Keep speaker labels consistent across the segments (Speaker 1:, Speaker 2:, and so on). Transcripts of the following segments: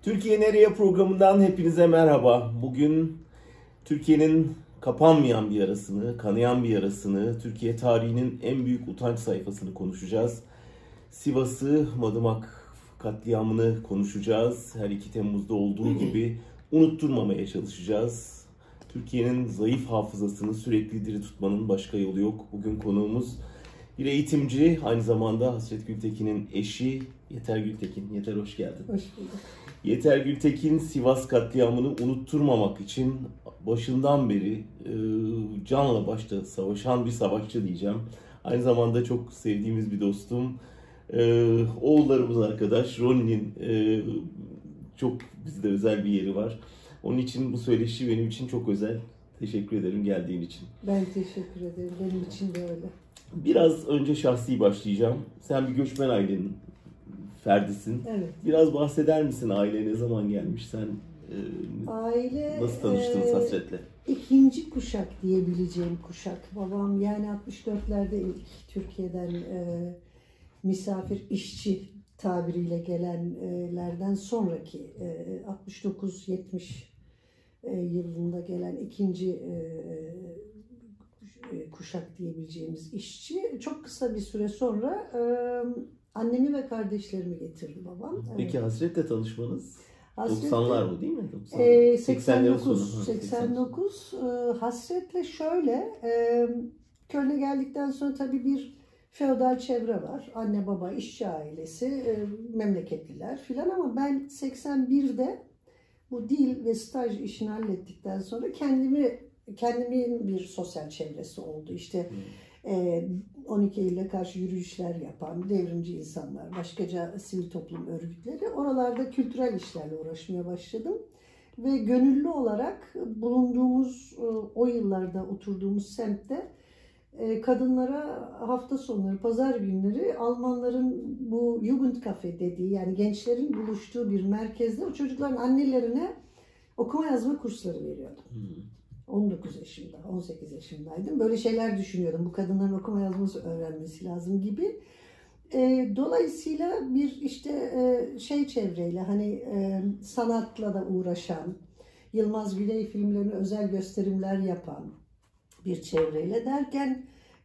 Speaker 1: Türkiye Nereye programından hepinize merhaba. Bugün Türkiye'nin kapanmayan bir yarasını, kanayan bir yarasını, Türkiye tarihinin en büyük utanç sayfasını konuşacağız. Sivas'ı, Madımak katliamını konuşacağız. Her 2 Temmuz'da olduğu gibi unutturmamaya çalışacağız. Türkiye'nin zayıf hafızasını sürekli diri tutmanın başka yolu yok. Bugün konuğumuz bir eğitimci, aynı zamanda Hasret Gültekin'in eşi Yeter Gültekin. Yeter, hoş geldin.
Speaker 2: Hoş bulduk.
Speaker 1: Yeter Gültekin, Sivas katliamını unutturmamak için başından beri canla başla savaşan bir savaşçı diyeceğim. Aynı zamanda çok sevdiğimiz bir dostum. Oğullarımız arkadaş, Ronnie'nin çok bizde özel bir yeri var. Onun için bu söyleşi benim için çok özel. Teşekkür ederim geldiğin için.
Speaker 2: Ben teşekkür ederim. Benim için de öyle.
Speaker 1: Biraz önce şahsi başlayacağım. Sen bir göçmen ailenin ferdisin.
Speaker 2: Evet.
Speaker 1: Biraz bahseder misin? Aile ne zaman gelmiş? Sen nasıl tanıştınız Hasret'le?
Speaker 2: İkinci kuşak diyebileceğim kuşak. Babam yani 64'lerde ilk Türkiye'den misafir işçi tabiriyle gelenlerden sonraki 69-70 yılında gelen ikinci kuşak diyebileceğimiz işçi. Çok kısa bir süre sonra annemi ve kardeşlerimi getirdi babam.
Speaker 1: Peki
Speaker 2: evet.
Speaker 1: Hasret'le tanışmanız?
Speaker 2: Hasret'le,
Speaker 1: 90'lar bu değil mi?
Speaker 2: 89. Hasret'le şöyle, Köln'e geldikten sonra tabii bir feodal çevre var. Anne baba, işçi ailesi, memleketliler filan, ama ben 81'de bu dil ve staj işini hallettikten sonra kendimin bir sosyal çevresi oldu. İşte 12 Eylül'e karşı yürüyüşler yapan devrimci insanlar, başkaca sivil toplum örgütleri, oralarda kültürel işlerle uğraşmaya başladım. Ve gönüllü olarak bulunduğumuz, o yıllarda oturduğumuz semtte kadınlara hafta sonları, pazar günleri Almanların bu Jugendkafe dediği, yani gençlerin buluştuğu bir merkezde o çocukların annelerine okuma yazma kursları veriyordum. 19 yaşında, 18 yaşındaydım. Böyle şeyler düşünüyordum. Bu kadınların okuma yazması öğrenmesi lazım gibi. Dolayısıyla bir işte çevreyle, hani sanatla da uğraşan, Yılmaz Güney filmlerine özel gösterimler yapan bir çevreyle derken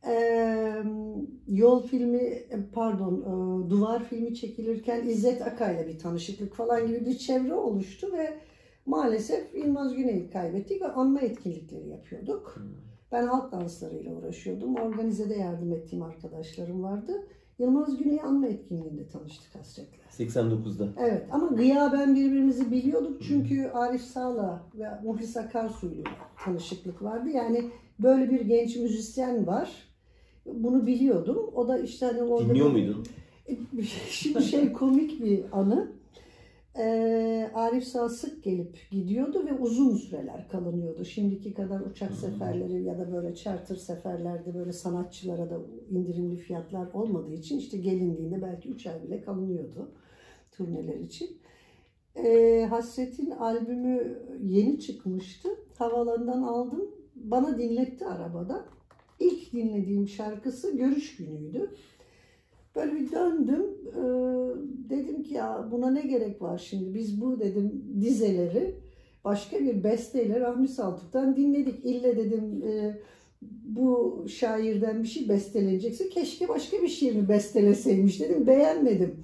Speaker 2: Duvar filmi çekilirken İzzet Akay'la bir tanışıklık falan gibi bir çevre oluştu ve maalesef Yılmaz Güney'i kaybettik ve anma etkinlikleri yapıyorduk. Ben halk danslarıyla uğraşıyordum. Organizede yardım ettiğim arkadaşlarım vardı. Yılmaz Güney'i anma etkinliğinde tanıştık Hasret'le.
Speaker 1: 89'da.
Speaker 2: Evet, ama gıyaben birbirimizi biliyorduk. Çünkü Arif Sağ'la ve Muhlis Akarsu'yla tanışıklık vardı. Yani böyle bir genç müzisyen var. Bunu biliyordum. O da işte hani orada...
Speaker 1: Dinliyor muydun?
Speaker 2: Şimdi komik bir anı. Arif Sağ sık gelip gidiyordu ve uzun süreler kalınıyordu. Şimdiki kadar uçak seferleri ya da böyle charter seferlerde böyle sanatçılara da indirimli fiyatlar olmadığı için işte gelindiğinde belki 3 ay bile kalınıyordu turneler için. Hasret'in albümü yeni çıkmıştı. Havaalanından aldım. Bana dinletti arabada. İlk dinlediğim şarkısı Görüş Günü'ydü. Böyle bir döndüm, dedim ki ya buna ne gerek var şimdi, biz bu dedim dizeleri başka bir besteyle Rahmi Saltuk'tan dinledik. İlle dedim bu şairden bir şey bestelenecekse keşke başka bir şiir mi besteleseymiş dedim, beğenmedim.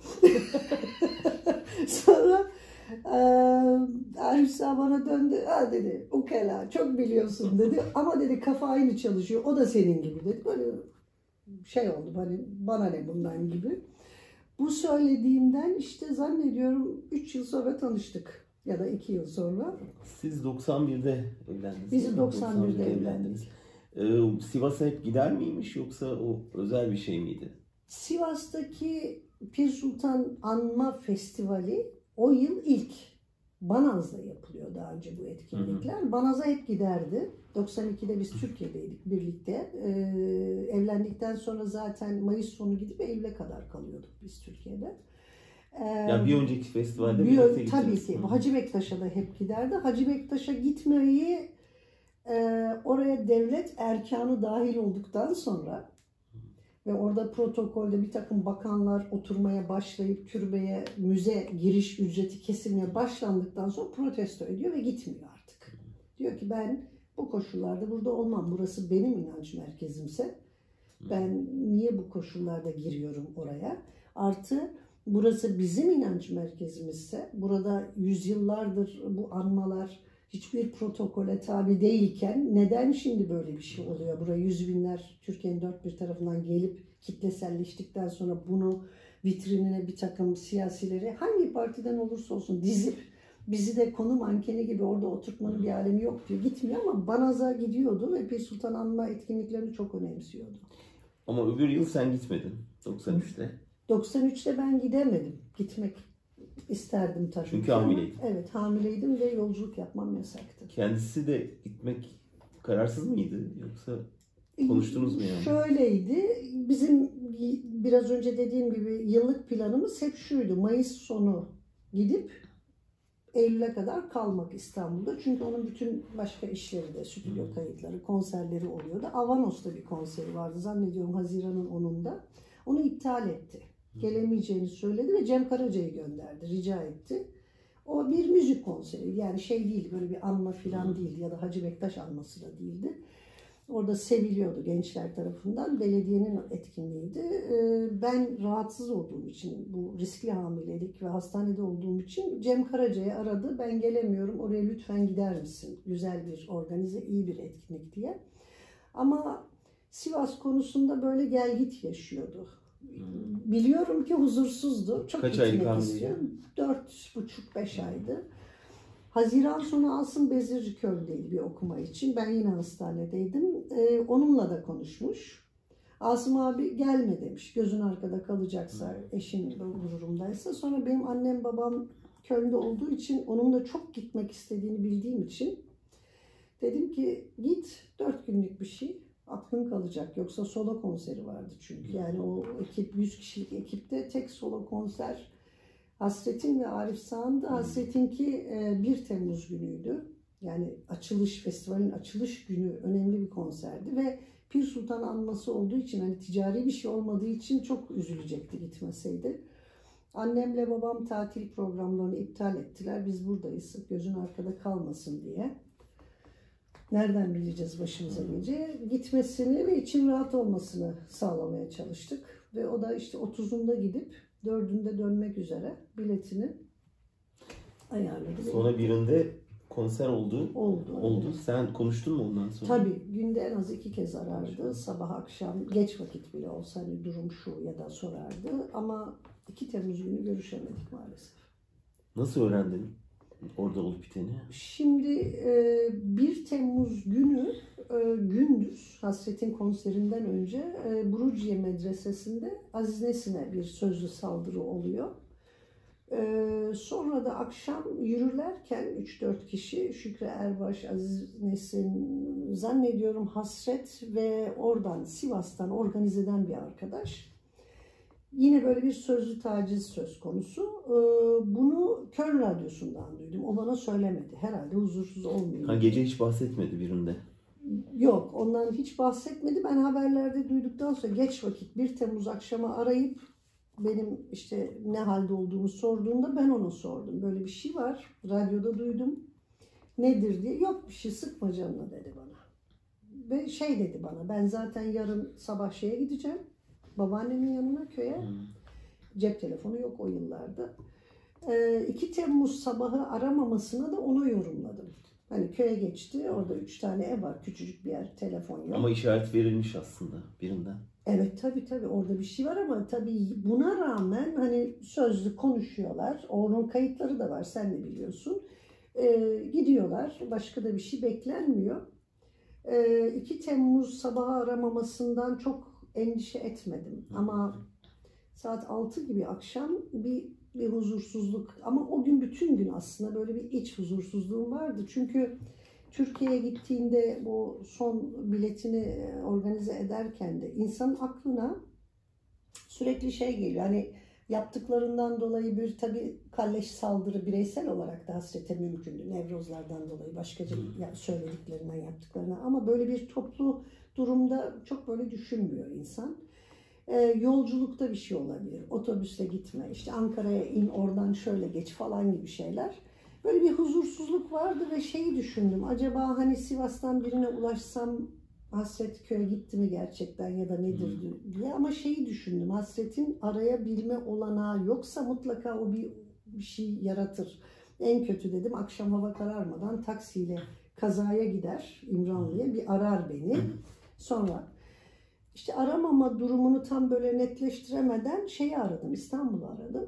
Speaker 2: Sonra Arif Sağ bana döndü, ha dedi ukala çok biliyorsun dedi, ama dedi kafa aynı çalışıyor, o da senin gibi dedi. Böyle oldu, hani bana ne bundan gibi. Bu söylediğimden işte zannediyorum 3 yıl sonra tanıştık ya da 2 yıl sonra.
Speaker 1: Siz 91'de evlendiniz.
Speaker 2: Biz 91'de evlendik.
Speaker 1: Sivas'a hep gider miymiş, yoksa o özel bir şey miydi?
Speaker 2: Sivas'taki Pir Sultan Anma Festivali o yıl ilk Banaz'da yapılıyor, daha önce bu etkinlikler. Banaz'a hep giderdi. 92'de biz Türkiye'deydik birlikte. Evlendikten sonra zaten Mayıs sonu gidip Eylül'e kadar kalıyorduk biz Türkiye'de.
Speaker 1: Ya bir önceki festivalde birlikte
Speaker 2: tabii ki. Hacı Bektaş'a da hep giderdi. Hacı Bektaş'a gitmeyi oraya devlet erkanı dahil olduktan sonra ve orada protokolde bir takım bakanlar oturmaya başlayıp türbeye müze giriş ücreti kesilmeye başlandıktan sonra protesto ediyor ve gitmiyor artık. Diyor ki ben bu koşullarda burada olmam. Burası benim inanç merkezimse ben niye bu koşullarda giriyorum oraya? Artı burası bizim inanç merkezimizse, burada yüzyıllardır bu anmalar hiçbir protokole tabi değilken neden şimdi böyle bir şey oluyor? Buraya yüz binler Türkiye'nin dört bir tarafından gelip kitleselleştikten sonra bunu vitrinine bir takım siyasileri hangi partiden olursa olsun dizip bizi de konu mankeni gibi orada oturtmanın bir alemi yok diyor. Gitmiyor ama Banaz'a gidiyordu ve Pir Sultan Anma etkinliklerini çok önemsiyordu.
Speaker 1: Ama öbür yıl sen gitmedin 93'te.
Speaker 2: 93'te ben gidemedim. Gitmek isterdim tabii.
Speaker 1: Çünkü hamileydin.
Speaker 2: Evet, hamileydim ve yolculuk yapmam yasaktı.
Speaker 1: Kendisi de gitmek kararsız mıydı yoksa konuştunuz mu yani?
Speaker 2: Şöyleydi. Bizim biraz önce dediğim gibi yıllık planımız hep şuydu. Mayıs sonu gidip Eylül'e kadar kalmak İstanbul'da. Çünkü onun bütün başka işleri de, stüdyo kayıtları, konserleri oluyordu. Avanos'ta bir konseri vardı. Zannediyorum Haziran'ın 10'unda. Onu iptal etti. Gelemeyeceğini söyledi ve Cem Karaca'yı gönderdi, rica etti. O bir müzik konseri, yani şey değil, böyle bir anma falan değil ya da Hacı Bektaş anması da değildi. Orada seviliyordu gençler tarafından, belediyenin etkinliğiydi. Ben rahatsız olduğum için, bu riskli hamilelik ve hastanede olduğum için Cem Karaca'yı aradı. Ben gelemiyorum, oraya lütfen gider misin? Güzel bir organize, iyi bir etkinlik diye. Ama Sivas konusunda böyle gel git yaşıyordu. Biliyorum ki huzursuzdu. Çok
Speaker 1: Kaç aylık
Speaker 2: gitmek
Speaker 1: hamileydi?
Speaker 2: istiyorum. 4,5-5 aydı. Haziran sonu Asım Bezirci Köy'deydi bir okuma için. Ben yine hastanedeydim. Onunla da konuşmuş. Asım abi gelme demiş. Gözün arkada kalacaksa, eşin gururumdaysa. Sonra benim annem babam Köln'de olduğu için onun da çok gitmek istediğini bildiğim için dedim ki git, 4 günlük bir şey. Aklın kalacak. Yoksa solo konseri vardı çünkü. Yani o ekip, 100 kişilik ekipte tek solo konser Hasret'in ve Arif Sağ'ındı. Hasret'inki 1 Temmuz günüydü. Yani festivalin açılış günü önemli bir konserdi ve Pir Sultan anması olduğu için, hani ticari bir şey olmadığı için çok üzülecekti gitmeseydi. Annemle babam tatil programlarını iptal ettiler. Biz buradayız, gözün arkada kalmasın diye. Nereden bileceğiz başımıza gelince? Gitmesini ve için rahat olmasını sağlamaya çalıştık. Ve o da işte 30'unda gidip 4'ünde dönmek üzere biletini ayarladı.
Speaker 1: Sonra birinde konser oldu.
Speaker 2: Oldu.
Speaker 1: Sen konuştun mu ondan sonra?
Speaker 2: Tabii günde en az 2 kez arardı. Sabah akşam geç vakit bile olsa hani durum şu ya da sorardı. Ama 2 Temmuz günü görüşemedik maalesef.
Speaker 1: Nasıl öğrendin orada olup biteni?
Speaker 2: Şimdi 1 Temmuz günü gündüz Hasret'in konserinden önce Buruciye Medresesi'nde Aziz Nesin'e bir sözlü saldırı oluyor. Sonra da akşam yürürlerken 3-4 kişi, Şükrü Erbaş, Aziz Nesin, zannediyorum Hasret ve oradan Sivas'tan organize eden bir arkadaş. Yine böyle bir sözlü taciz söz konusu. Bunu Köln Radyosu'ndan duydum. O bana söylemedi. Herhalde huzursuz olmuyor.
Speaker 1: Gece hiç bahsetmedi birinde.
Speaker 2: Yok, ondan hiç bahsetmedi. Ben haberlerde duyduktan sonra geç vakit 1 Temmuz akşamı arayıp benim işte ne halde olduğumu sorduğunda ben ona sordum. Böyle bir şey var, radyoda duydum. Nedir diye. Yok bir şey, sıkma canına dedi bana. Ve şey dedi bana, ben zaten yarın sabah şeye gideceğim. Babaannemin yanına, köye. Cep telefonu yok o yıllarda. 2 Temmuz sabahı aramamasına da onu yorumladım. Hani köye geçti, orada 3 tane ev var, küçücük bir yer, telefon yok.
Speaker 1: Ama işaret verilmiş aslında birinden.
Speaker 2: Evet tabii orada bir şey var ama tabii buna rağmen hani sözlü konuşuyorlar. Onun kayıtları da var, sen de biliyorsun. Gidiyorlar, başka da bir şey beklenmiyor. 2 Temmuz sabahı aramamasından çok endişe etmedim. Ama saat 6 gibi akşam bir huzursuzluk, ama o gün bütün gün aslında böyle bir iç huzursuzluğum vardı. Çünkü Türkiye'ye gittiğinde bu son biletini organize ederken de insanın aklına sürekli şey geliyor. Hani yaptıklarından dolayı bir tabii kalleş saldırı bireysel olarak da Hasret'e mümkündü. Nevrozlardan dolayı başkaca yani söylediklerinden yaptıklarına, ama böyle bir toplu durumda çok böyle düşünmüyor insan. Yolculukta bir şey olabilir. Otobüste gitme, işte Ankara'ya in, oradan şöyle geç falan gibi şeyler. Böyle bir huzursuzluk vardı ve şeyi düşündüm. Acaba hani Sivas'tan birine ulaşsam Hasret köye gitti mi gerçekten ya da nedir diye. Ama şeyi düşündüm. Hasret'in arayabilme olanağı yoksa mutlaka o bir şey yaratır. En kötü dedim akşam hava kararmadan taksiyle kazaya gider İmranlı'ya, bir arar beni. Sonra işte aramama durumunu tam böyle netleştiremeden şeyi aradım, İstanbul'u aradım.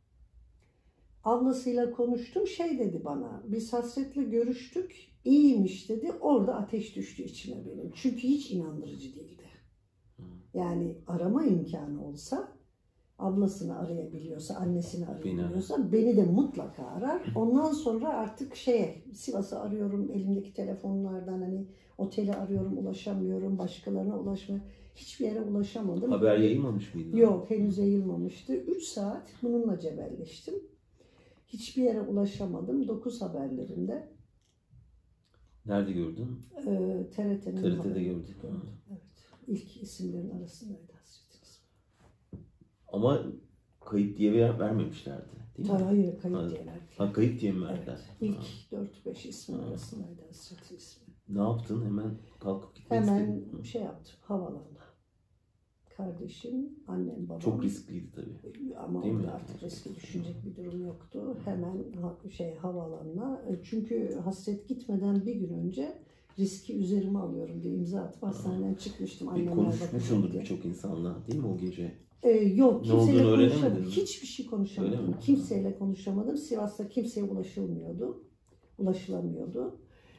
Speaker 2: Ablasıyla konuştum, şey dedi bana, biz Hasret'le görüştük, iyiymiş dedi, orada ateş düştü içime benim. Çünkü hiç inandırıcı değildi. Yani arama imkanı olsa, ablasını arayabiliyorsa, annesini arayabiliyorsa beni de mutlaka arar. Ondan sonra artık Sivas'ı arıyorum, elimdeki telefonlardan hani oteli arıyorum, ulaşamıyorum, başkalarına ulaşmaya. Hiçbir yere ulaşamadım.
Speaker 1: Haber yayılmamış mıydı?
Speaker 2: Yok, henüz yayılmamıştı. 3 saat bununla cebelleştim. Hiçbir yere ulaşamadım. 9 haberlerinde.
Speaker 1: Nerede gördün?
Speaker 2: TRT'nin
Speaker 1: TRT'de gördüm.
Speaker 2: Evet. İlk isimlerin arasındaydı Hasret'in ismi.
Speaker 1: Ama kayıp diye vermemişlerdi. Değil mi?
Speaker 2: Hayır, kayıp diye verdiler.
Speaker 1: Ha, kayıp diye mi verdiler?
Speaker 2: Evet. İlk 4-5 ismin arasındaydı Hasret'in ismi.
Speaker 1: Ne yaptın? Hemen kalkıp gitmek
Speaker 2: Hemen
Speaker 1: istedin.
Speaker 2: şey yaptım. Havalanına. Kardeşim, annem, babam.
Speaker 1: Çok riskliydi tabii.
Speaker 2: Ama
Speaker 1: değil
Speaker 2: orada
Speaker 1: mi?
Speaker 2: artık riske düşünecek bir durum yoktu. Hemen havaalanına. Çünkü Hasret gitmeden bir gün önce riski üzerime alıyorum diye imza atıp hastaneden çıkmıştım.
Speaker 1: Konuşmuşsundur birçok insanla değil mi o gece?
Speaker 2: Yok, kimseyle konuşamadım.
Speaker 1: Mi?
Speaker 2: Hiçbir şey konuşamadım. Kimseyle konuşamadım. Sivas'ta kimseye ulaşılamıyordu.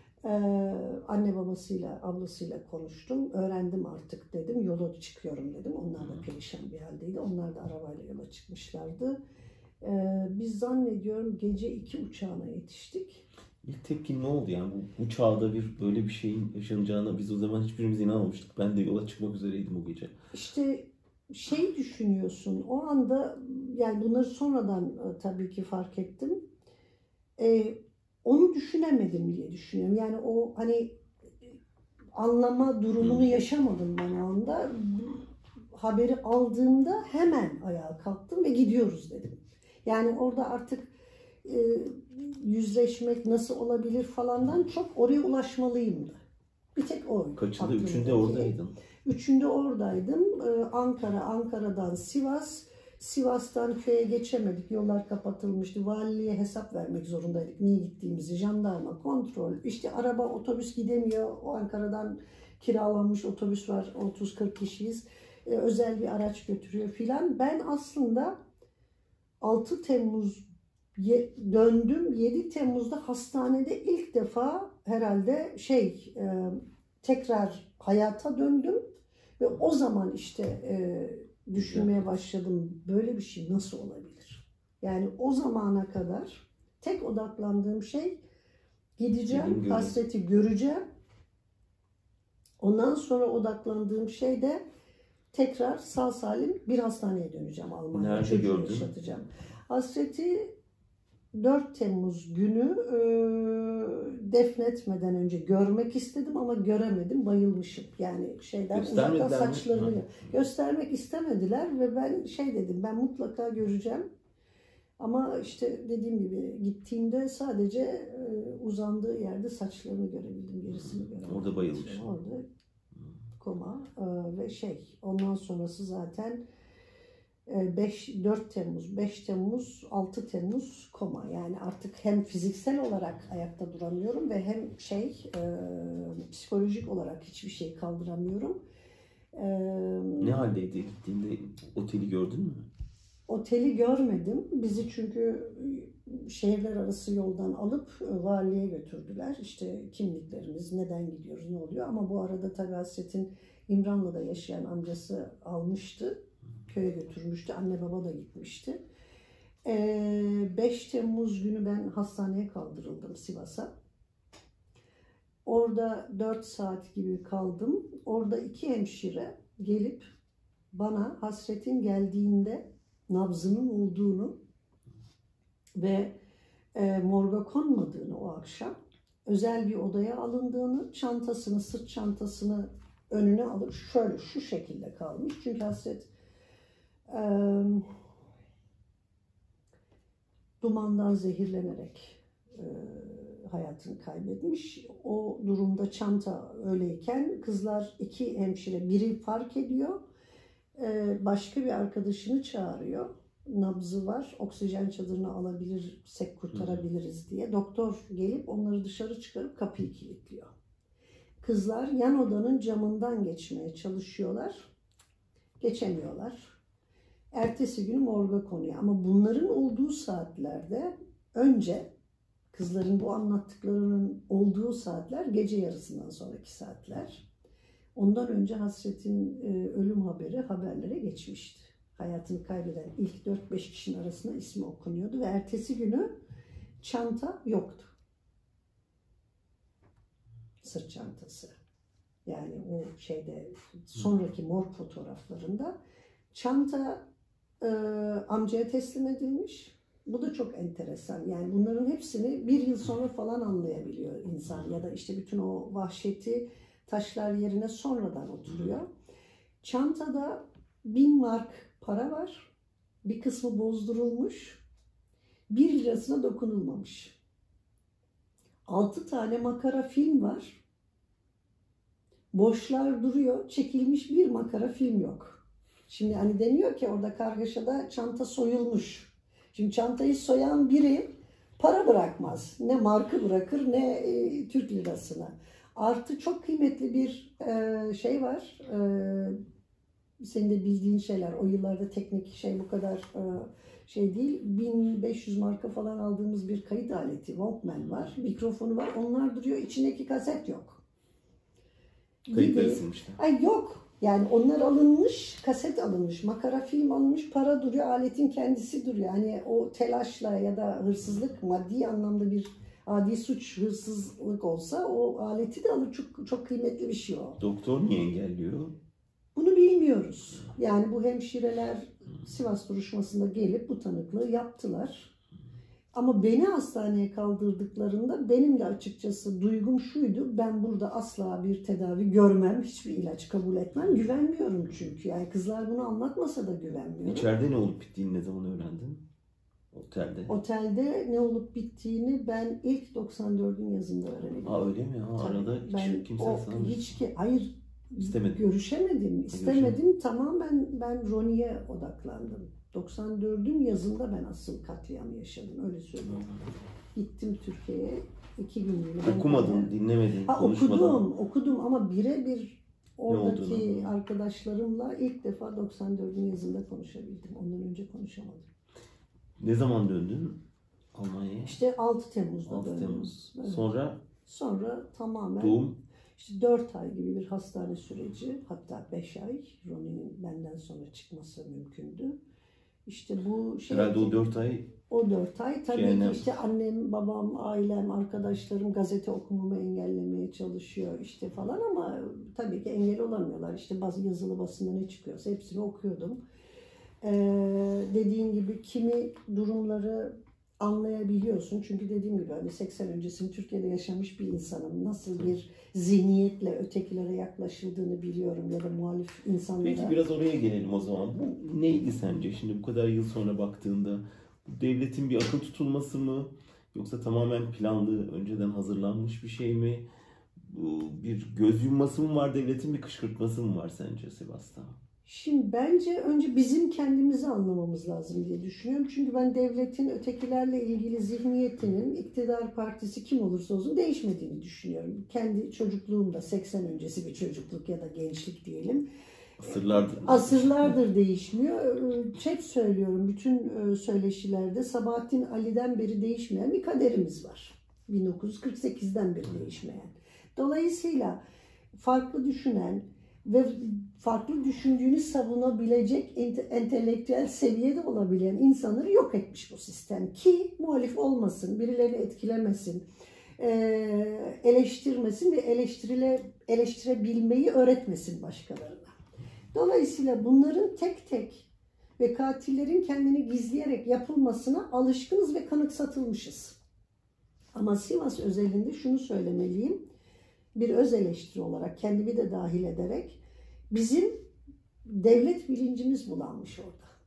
Speaker 2: Anne babasıyla, ablasıyla konuştum. Öğrendim artık dedim. Yola çıkıyorum dedim. Onlar da perişan bir haldeydi. Onlar da arabayla yola çıkmışlardı. Biz zannediyorum gece 2 uçağına yetiştik.
Speaker 1: İlk tepkin ne oldu yani bu çağda böyle bir şeyin yaşanacağına biz o zaman hiçbirimiz inanmamıştık. Ben de yola çıkmak üzereydim o gece.
Speaker 2: İşte düşünüyorsun o anda, yani bunları sonradan tabii ki fark ettim. Onu düşünemedim diye düşünüyorum. Yani o hani anlama durumunu yaşamadım ben o anda. Haberi aldığımda hemen ayağa kalktım ve gidiyoruz dedim. Yani orada artık yüzleşmek nasıl olabilir falandan çok oraya ulaşmalıyımdı. Bir tek o.
Speaker 1: Kaçında? Üçünde oradaydın.
Speaker 2: Üçünde oradaydım. Ankara'dan Sivas. Sivas'tan köye geçemedik. Yollar kapatılmıştı. Valiliğe hesap vermek zorundaydık. Niye gittiğimizi. Jandarma, kontrol. İşte araba, otobüs gidemiyor. O Ankara'dan kiralanmış otobüs var. 30-40 kişiyiz. Özel bir araç götürüyor filan. Ben aslında 6 Temmuz döndüm. 7 Temmuz'da hastanede ilk defa herhalde tekrar hayata döndüm. Ve o zaman işte düşünmeye başladım. Böyle bir şey nasıl olabilir? Yani o zamana kadar tek odaklandığım şey gideceğim, Hasret'i göreceğim. Ondan sonra odaklandığım şey de tekrar sağ salim bir hastaneye döneceğim Almanya'ya.
Speaker 1: Nerede gördün?
Speaker 2: Yaşatacağım. Hasret'i 4 Temmuz günü defnetmeden önce görmek istedim ama göremedim. Bayılmışım. Yani uzaktan saçlarını göstermek istemediler ve ben dedim, ben mutlaka göreceğim. Ama işte dediğim gibi gittiğimde sadece uzandığı yerde saçlarını görebildim. Gerisini göremedim.
Speaker 1: Orada bayılmış.
Speaker 2: Orada koma ve ondan sonrası zaten 4 Temmuz, 5 Temmuz, 6 Temmuz koma. Yani artık hem fiziksel olarak ayakta duramıyorum ve hem psikolojik olarak hiçbir şey kaldıramıyorum.
Speaker 1: Ne haldeydi gittiğinde? Oteli gördün mü?
Speaker 2: Oteli görmedim. Bizi çünkü şehirler arası yoldan alıp valiliğe götürdüler. İşte kimliklerimiz, neden gidiyoruz, ne oluyor. Ama bu arada tabii Hasret'in İmranlı'da yaşayan amcası almıştı. Köye götürmüştü. Anne baba da gitmişti. 5 Temmuz günü ben hastaneye kaldırıldım Sivas'a. Orada 4 saat gibi kaldım. Orada 2 hemşire gelip bana Hasret'in geldiğinde nabzının olduğunu ve morga konmadığını o akşam, özel bir odaya alındığını, çantasını, sırt çantasını önüne alıp şöyle şu şekilde kalmış. Çünkü Hasret Dumandan zehirlenerek hayatını kaybetmiş. O durumda çanta öyleyken kızlar, iki hemşire, biri fark ediyor. Başka bir arkadaşını çağırıyor. Nabzı var. Oksijen çadırına alabilirsek kurtarabiliriz diye. Doktor gelip onları dışarı çıkarıp kapıyı kilitliyor. Kızlar yan odanın camından geçmeye çalışıyorlar. Geçemiyorlar. Ertesi günü morga konuyor. Ama bunların olduğu saatlerde önce kızların bu anlattıklarının olduğu saatler gece yarısından sonraki saatler. Ondan önce Hasret'in ölüm haberi haberlere geçmişti. Hayatını kaybeden ilk 4-5 kişinin arasında ismi okunuyordu ve ertesi günü çanta yoktu. Sırt çantası. Yani o şeyde sonraki morg fotoğraflarında çanta amcaya teslim edilmiş. Bu da çok enteresan. Yani bunların hepsini bir yıl sonra falan anlayabiliyor insan. Ya da işte bütün o vahşeti taşlar yerine sonradan oturuyor. Çantada 1000 mark para var. Bir kısmı bozdurulmuş. 1 lirasına dokunulmamış. 6 tane makara film var. Boşlar duruyor. Çekilmiş bir makara film yok. Şimdi hani deniyor ki orada kargaşada çanta soyulmuş. Şimdi çantayı soyan biri para bırakmaz. Ne markı bırakır ne Türk lirasına. Artı çok kıymetli bir şey var. Senin de bildiğin şeyler. O yıllarda teknik şey bu kadar şey değil. 1500 marka falan aldığımız bir kayıt aleti. Walkman var. Mikrofonu var. Onlar duruyor. İçindeki kaset yok.
Speaker 1: Kayıtları silmişler.
Speaker 2: Ay yok. Yani onlar alınmış, kaset alınmış, makara film alınmış, para duruyor, aletin kendisi duruyor. Yani o telaşla ya da hırsızlık, maddi anlamda bir adi suç, hırsızlık olsa o aleti de alır. Çok, çok kıymetli bir şey o.
Speaker 1: Doktor niye engelliyor?
Speaker 2: Bunu bilmiyoruz. Yani bu hemşireler Sivas duruşmasında gelip bu tanıklığı yaptılar. Ama beni hastaneye kaldırdıklarında benim de açıkçası duygum şuydu. Ben burada asla bir tedavi görmem, hiçbir ilaç kabul etmem. Güvenmiyorum çünkü. Yani kızlar bunu anlatmasa da güvenmiyorum.
Speaker 1: İçeride ne olup bittiğini ne zaman öğrendin? Otelde.
Speaker 2: Otelde ne olup bittiğini ben ilk 94'ün yazında öğrendim.
Speaker 1: Öyle mi? Arada hiç kimse sana...
Speaker 2: Hayır.
Speaker 1: İstemedim.
Speaker 2: İstemedim. Tamamen ben Ronnie'ye odaklandım. 94'ün yazında ben asıl katliamı yaşadım. Öyle söyleyeyim. Gittim Türkiye'ye 2 günlüğüne.
Speaker 1: Okumadın, dinlemedin, konuşmadın.
Speaker 2: Okudum ama birebir oradaki arkadaşlarımla ilk defa 94'ün yazında konuşabildim. Ondan önce konuşamadım.
Speaker 1: Ne zaman döndün Almanya'ya?
Speaker 2: İşte 6 Temmuz'da
Speaker 1: 6
Speaker 2: döndüm.
Speaker 1: Temmuz.
Speaker 2: Evet.
Speaker 1: Sonra
Speaker 2: tamamen
Speaker 1: doğum.
Speaker 2: İşte 4 ay gibi bir hastane süreci, hatta 5 ay. Ronnie'nin benden sonra çıkması mümkündü. İşte bu şey...
Speaker 1: Herhalde o 4 ay...
Speaker 2: O 4 ay tabii
Speaker 1: cehennem.
Speaker 2: ki işte annem, babam, ailem, arkadaşlarım gazete okumamı engellemeye çalışıyor işte falan ama tabii ki engel olamıyorlar. İşte bazı yazılı basında ne çıkıyorsa hepsini okuyordum. Dediğin gibi kimi durumları anlayabiliyorsun. Çünkü dediğim gibi hani 80 öncesini Türkiye'de yaşamış bir insanım. Nasıl bir zihniyetle ötekilere yaklaşıldığını biliyorum ya da muhalif insanlara.
Speaker 1: Peki biraz oraya gelelim o zaman. Bu neydi sence? Şimdi bu kadar yıl sonra baktığında bu devletin bir akıl tutulması mı? Yoksa tamamen planlı, önceden hazırlanmış bir şey mi? Bu bir göz yumması mı var devletin, bir kışkırtması mı var sence Sivas'ta?
Speaker 2: Şimdi bence önce bizim kendimizi anlamamız lazım diye düşünüyorum. Çünkü ben devletin ötekilerle ilgili zihniyetinin iktidar partisi kim olursa olsun değişmediğini düşünüyorum. Kendi çocukluğumda 80 öncesi bir çocukluk ya da gençlik diyelim. Asırlardır değişmiyor. Hep söylüyorum bütün söyleşilerde Sabahattin Ali'den beri değişmeyen bir kaderimiz var. 1948'den beri değişmeyen. Dolayısıyla farklı düşünen ve farklı düşündüğünü savunabilecek entelektüel seviyede olabilen insanları yok etmiş bu sistem. Ki muhalif olmasın, birilerini etkilemesin, eleştirmesin ve eleştirebilmeyi öğretmesin başkalarına. Dolayısıyla bunların tek tek ve katillerin kendini gizleyerek yapılmasına alışkınız ve kanıksatılmışız. Ama Sivas özelinde şunu söylemeliyim. Bir öz eleştiri olarak kendimi de dahil ederek bizim devlet bilincimiz bulanmış orada.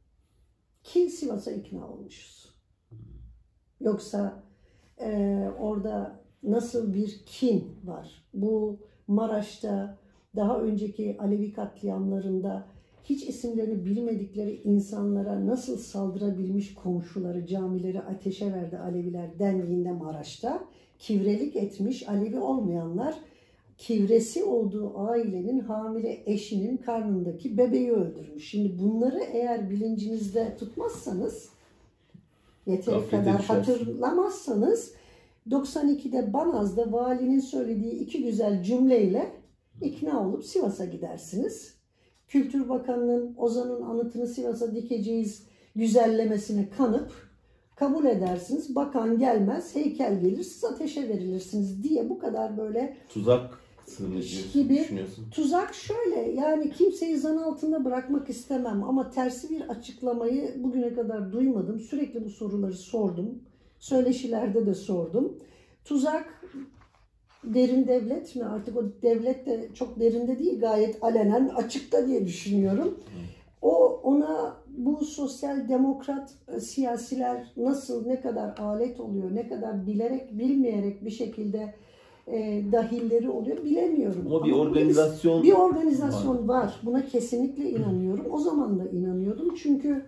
Speaker 2: ki Sivas'a ikna olmuşuz. Yoksa orada nasıl bir kin var? Bu Maraş'ta daha önceki Alevi katliamlarında hiç isimlerini bilmedikleri insanlara nasıl saldırabilmiş komşuları, camileri ateşe verdi Aleviler dendiğinde Maraş'ta kivrelik etmiş Alevi olmayanlar kivresi olduğu ailenin hamile eşinin karnındaki bebeği öldürmüş. Şimdi bunları eğer bilincinizde tutmazsanız, yeteri kadar hatırlamazsanız 92'de Banaz'da valinin söylediği 2 güzel cümleyle ikna olup Sivas'a gidersiniz. Kültür Bakanı'nın Ozan'ın anıtını Sivas'a dikeceğiz güzellemesine kanıp kabul edersiniz. Bakan gelmez, heykel gelir, siz ateşe verilirsiniz diye bu kadar böyle
Speaker 1: tuzak gibi düşünüyorsun.
Speaker 2: Tuzak şöyle, yani kimseyi zan altında bırakmak istemem ama tersi bir açıklamayı bugüne kadar duymadım. Sürekli bu soruları sordum. Söyleşilerde de sordum. Tuzak derin devlet mi? Artık o devlet de çok derinde değil, gayet alenen açıkta diye düşünüyorum. Ona bu sosyal demokrat siyasiler nasıl, ne kadar alet oluyor, ne kadar bilerek bilmeyerek bir şekilde dahilleri oluyor bilemiyorum.
Speaker 1: Ama bir organizasyon
Speaker 2: var. Buna kesinlikle inanıyorum. O zaman da inanıyordum. Çünkü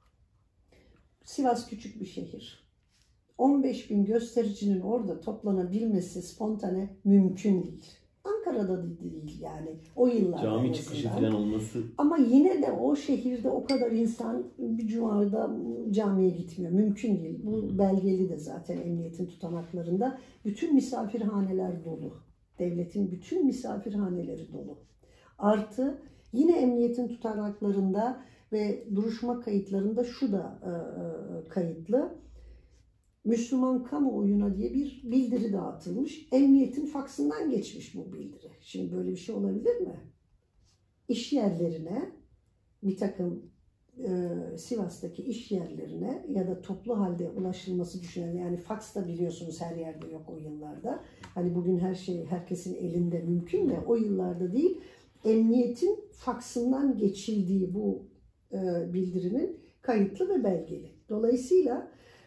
Speaker 2: Sivas küçük bir şehir. 15.000 göstericinin orada toplanabilmesi spontane mümkün değil. Ankara'da da değil yani o yıllarda.
Speaker 1: Cami çıkışı falan olması.
Speaker 2: Ama yine de o şehirde o kadar insan bir cumada camiye gitmiyor. Mümkün değil. Bu belgeli de zaten emniyetin tutanaklarında. Bütün misafirhaneler dolu. Devletin bütün misafirhaneleri dolu. Artı yine emniyetin tutanaklarında ve duruşma kayıtlarında şu da kayıtlı. Müslüman kamuoyuna diye bir bildiri dağıtılmış. Emniyetin faksından geçmiş bu bildiri. Şimdi böyle bir şey olabilir mi? İş yerlerine, bir takım Sivas'taki iş yerlerine ya da toplu halde ulaşılması düşünülen, yani faks da biliyorsunuz her yerde yok o yıllarda. Hani bugün her şey herkesin elinde mümkün de o yıllarda değil. Emniyetin faksından geçildiği bu bildirinin kayıtlı ve belgeli. Dolayısıyla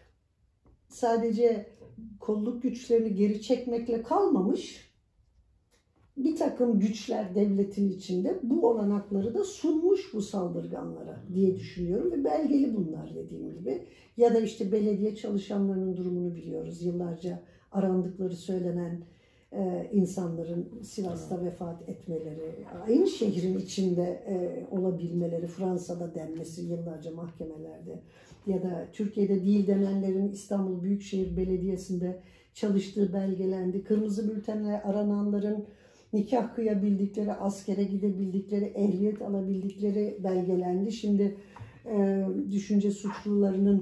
Speaker 2: sadece kolluk güçlerini geri çekmekle kalmamış, bir takım güçler devletin içinde bu olanakları da sunmuş bu saldırganlara diye düşünüyorum ve belgeli bunlar dediğim gibi. Ya da işte belediye çalışanlarının durumunu biliyoruz. Yıllarca arandıkları söylenen insanların Sivas'ta vefat etmeleri, aynı şehrin içinde olabilmeleri, Fransa'da denmesi yıllarca mahkemelerde ya da Türkiye'de değil denenlerin İstanbul Büyükşehir Belediyesi'nde çalıştığı belgelendi. Kırmızı bültenle arananların nikah kıyabildikleri, askere gidebildikleri, ehliyet alabildikleri belgelendi. Şimdi düşünce suçlularının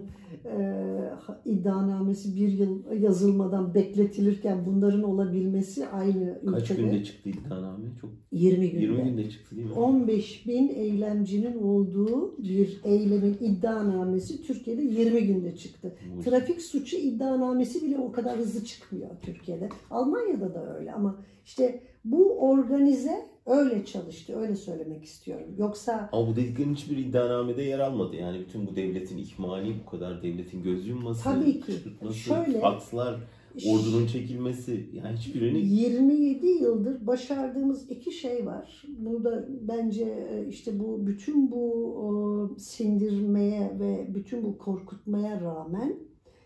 Speaker 2: iddianamesi bir yıl yazılmadan bekletilirken bunların olabilmesi aynı ülkede.
Speaker 1: Kaç günde çıktı iddianame?
Speaker 2: 20 günde.
Speaker 1: 20 günde çıktı değil mi?
Speaker 2: 15.000 eylemcinin olduğu bir eylemin iddianamesi Türkiye'de 20 günde çıktı. Trafik suçu iddianamesi bile o kadar hızlı çıkmıyor Türkiye'de. Almanya'da da öyle ama işte bu organize öyle çalıştı. Öyle söylemek istiyorum. Yoksa...
Speaker 1: Ama bu dediklerin hiçbir iddianamede yer almadı. Yani bütün bu devletin ihmali, bu kadar devletin göz yumması,
Speaker 2: tabii ki.
Speaker 1: şöyle, fakslar, ordunun çekilmesi, yani hiçbirini...
Speaker 2: 27 yıldır başardığımız 2 şey var. Burada bence işte bu bütün bu sindirmeye ve bütün bu korkutmaya rağmen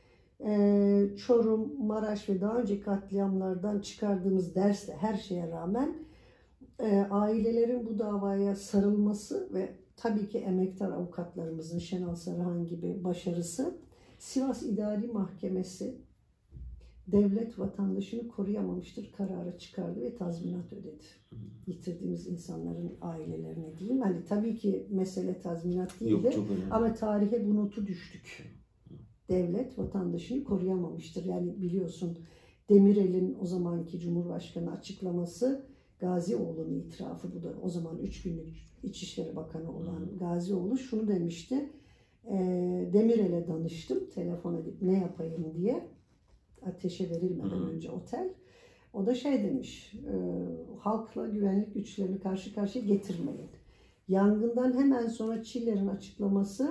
Speaker 2: Çorum, Maraş ve daha önceki katliamlardan çıkardığımız dersle her şeye rağmen ailelerin bu davaya sarılması ve tabii ki emektar avukatlarımızın Şenal Sarıhan gibi başarısı, Sivas İdari Mahkemesi devlet vatandaşını koruyamamıştır kararı çıkardı ve tazminat ödedi. Yitirdiğimiz insanların ailelerine diyeyim. Hani tabii ki mesele tazminat değildi ama tarihe bu notu düştük. Devlet vatandaşını koruyamamıştır. Yani biliyorsun Demirel'in o zamanki Cumhurbaşkanı açıklaması, Gazioğlu'nun itirafı, bu da o zaman 3 günlük İçişleri Bakanı olan Gazioğlu şunu demişti. Demirel'e danıştım telefon edip ne yapayım diye, ateşe verilmeden önce otel. O da şey demiş, halkla güvenlik güçlerini karşı karşıya getirmeyin. Yangından hemen sonra Çiller'in açıklaması,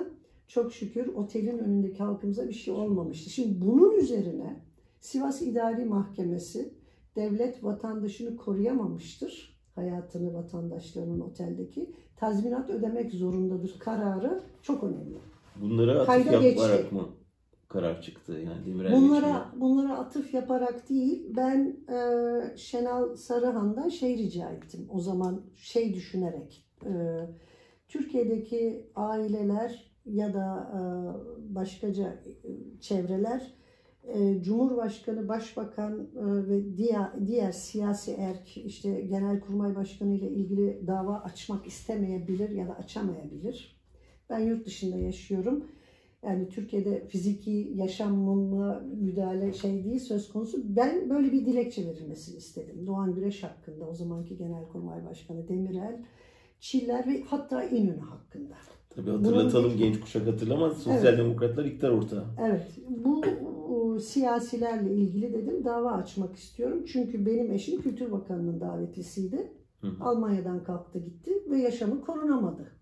Speaker 2: çok şükür otelin önündeki halkımıza bir şey olmamıştı. Şimdi bunun üzerine Sivas İdari Mahkemesi devlet vatandaşını koruyamamıştır. Hayatını vatandaşlarının oteldeki tazminat ödemek zorundadır kararı çok önemli.
Speaker 1: Bunlara atıf yaparak mı karar çıktı? Yani Demirel
Speaker 2: bunlara atıf yaparak değil, ben Şenal Sarıhan'dan rica ettim. O zaman düşünerek, Türkiye'deki aileler ya da başkaca çevreler Cumhurbaşkanı, Başbakan ve diğer siyasi erk, işte Genelkurmay Başkanı ile ilgili dava açmak istemeyebilir ya da açamayabilir. Ben yurt dışında yaşıyorum. Yani Türkiye'de fiziki yaşamıma müdahale değil söz konusu. Ben böyle bir dilekçe verilmesini istedim. Doğan Güreş hakkında, o zamanki Genelkurmay Başkanı Demirel, Çiller ve hatta İnönü hakkında.
Speaker 1: Tabii hatırlatalım, genç kuşak hatırlamaz. Sosyal Demokratlar iktidar ortağı.
Speaker 2: Evet. Bu siyasilerle ilgili dedim dava açmak istiyorum. Çünkü benim eşim Kültür Bakanı'nın davetlisiydi. Almanya'dan kalktı gitti ve yaşamı korunamadı.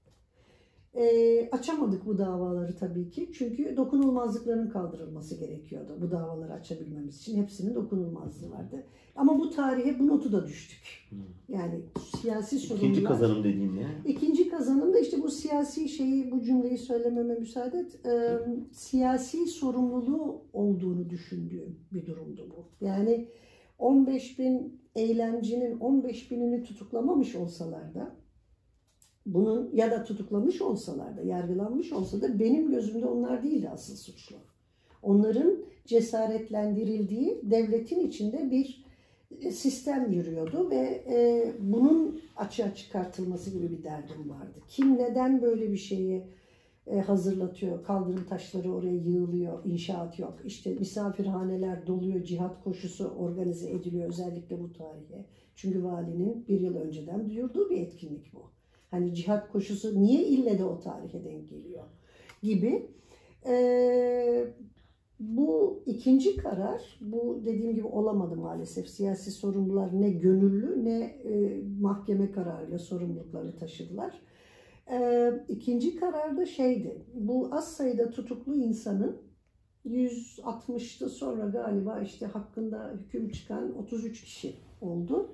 Speaker 2: Açamadık bu davaları tabii ki. Çünkü dokunulmazlıkların kaldırılması gerekiyordu. Bu davaları açabilmemiz için hepsinin dokunulmazlığı vardı. Ama bu tarihe bu notu da düştük. Yani siyasi sorunlar.
Speaker 1: İkinci kazanım dediğin ne?
Speaker 2: İkinci kazanım da işte bu siyasi bu cümleyi söylememe müsaade et. Siyasi sorumluluğu olduğunu düşündüğüm bir durumdu bu. Yani 15.000 eylemcinin 15.000'ini tutuklamamış olsalar da, bunun ya da tutuklamış olsalar da, yargılanmış olsa da benim gözümde onlar değildi asıl suçlu. Onların cesaretlendirildiği devletin içinde bir sistem yürüyordu ve bunun açığa çıkartılması gibi bir derdim vardı. Kim neden böyle bir şeyi hazırlatıyor? Kaldırım taşları oraya yığılıyor, inşaat yok. İşte misafirhaneler doluyor, cihat koşusu organize ediliyor özellikle bu tarihe. Çünkü valinin bir yıl önceden duyurduğu bir etkinlik bu. Hani cihat koşusu niye ille de o tarihe denk geliyor gibi. Bu ikinci karar, bu dediğim gibi olamadı maalesef. Siyasi sorumlular ne gönüllü ne mahkeme kararıyla sorumluluklarını taşıdılar. İkinci karar da bu az sayıda tutuklu insanın 160'tı sonra galiba işte hakkında hüküm çıkan 33 kişi oldu.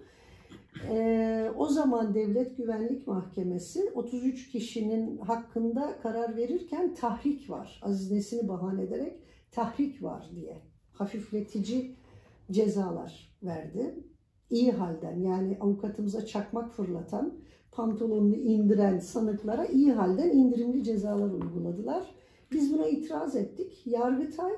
Speaker 2: O zaman Devlet Güvenlik Mahkemesi 33 kişinin hakkında karar verirken tahrik var. Aziz Nesin'i bahane ederek tahrik var diye hafifletici cezalar verdi. İyi halden, yani avukatımıza çakmak fırlatan, pantolonunu indiren sanıklara iyi halden indirimli cezalar uyguladılar. Biz buna itiraz ettik. Yargıtay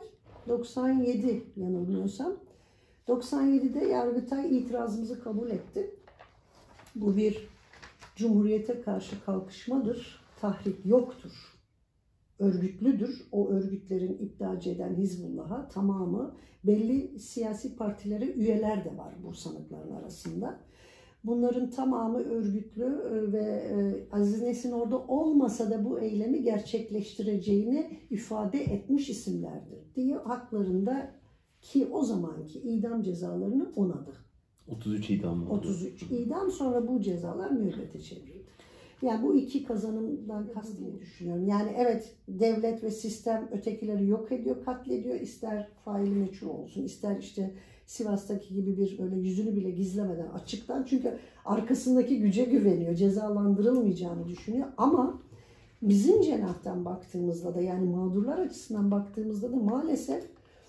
Speaker 2: 97 yanılmıyorsam 97'de Yargıtay itirazımızı kabul etti. Bu bir cumhuriyete karşı kalkışmadır. Tahrik yoktur. Örgütlüdür. O örgütlerin iddiacı eden Hizbullah'a tamamı, belli siyasi partilere üyeler de var bu sanıkların arasında. Bunların tamamı örgütlü ve Aziz Nesin orada olmasa da bu eylemi gerçekleştireceğini ifade etmiş isimlerdir diye haklarında ki o zamanki idam cezalarını onadı.
Speaker 1: 33 idam mı?
Speaker 2: 33 idam, sonra bu cezalar müebbete çevrildi. Yani bu iki kazanımdan kastını düşünüyorum. Yani evet, devlet ve sistem ötekileri yok ediyor, katlediyor. İster faili meçhul olsun, ister işte Sivas'taki gibi bir böyle yüzünü bile gizlemeden açıktan. Çünkü arkasındaki güce güveniyor, cezalandırılmayacağını düşünüyor. Ama bizim cenahtan baktığımızda da, yani mağdurlar açısından baktığımızda da maalesef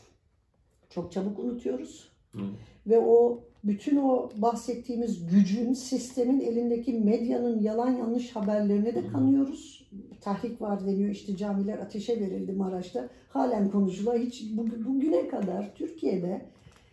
Speaker 2: çok çabuk unutuyoruz. Ve bütün o bahsettiğimiz gücün, sistemin elindeki medyanın yalan yanlış haberlerine de kanıyoruz. Tahrik var deniyor, işte camiler ateşe verildi Maraş'ta. Halen konuşuluyor. Hiç bugüne kadar Türkiye'de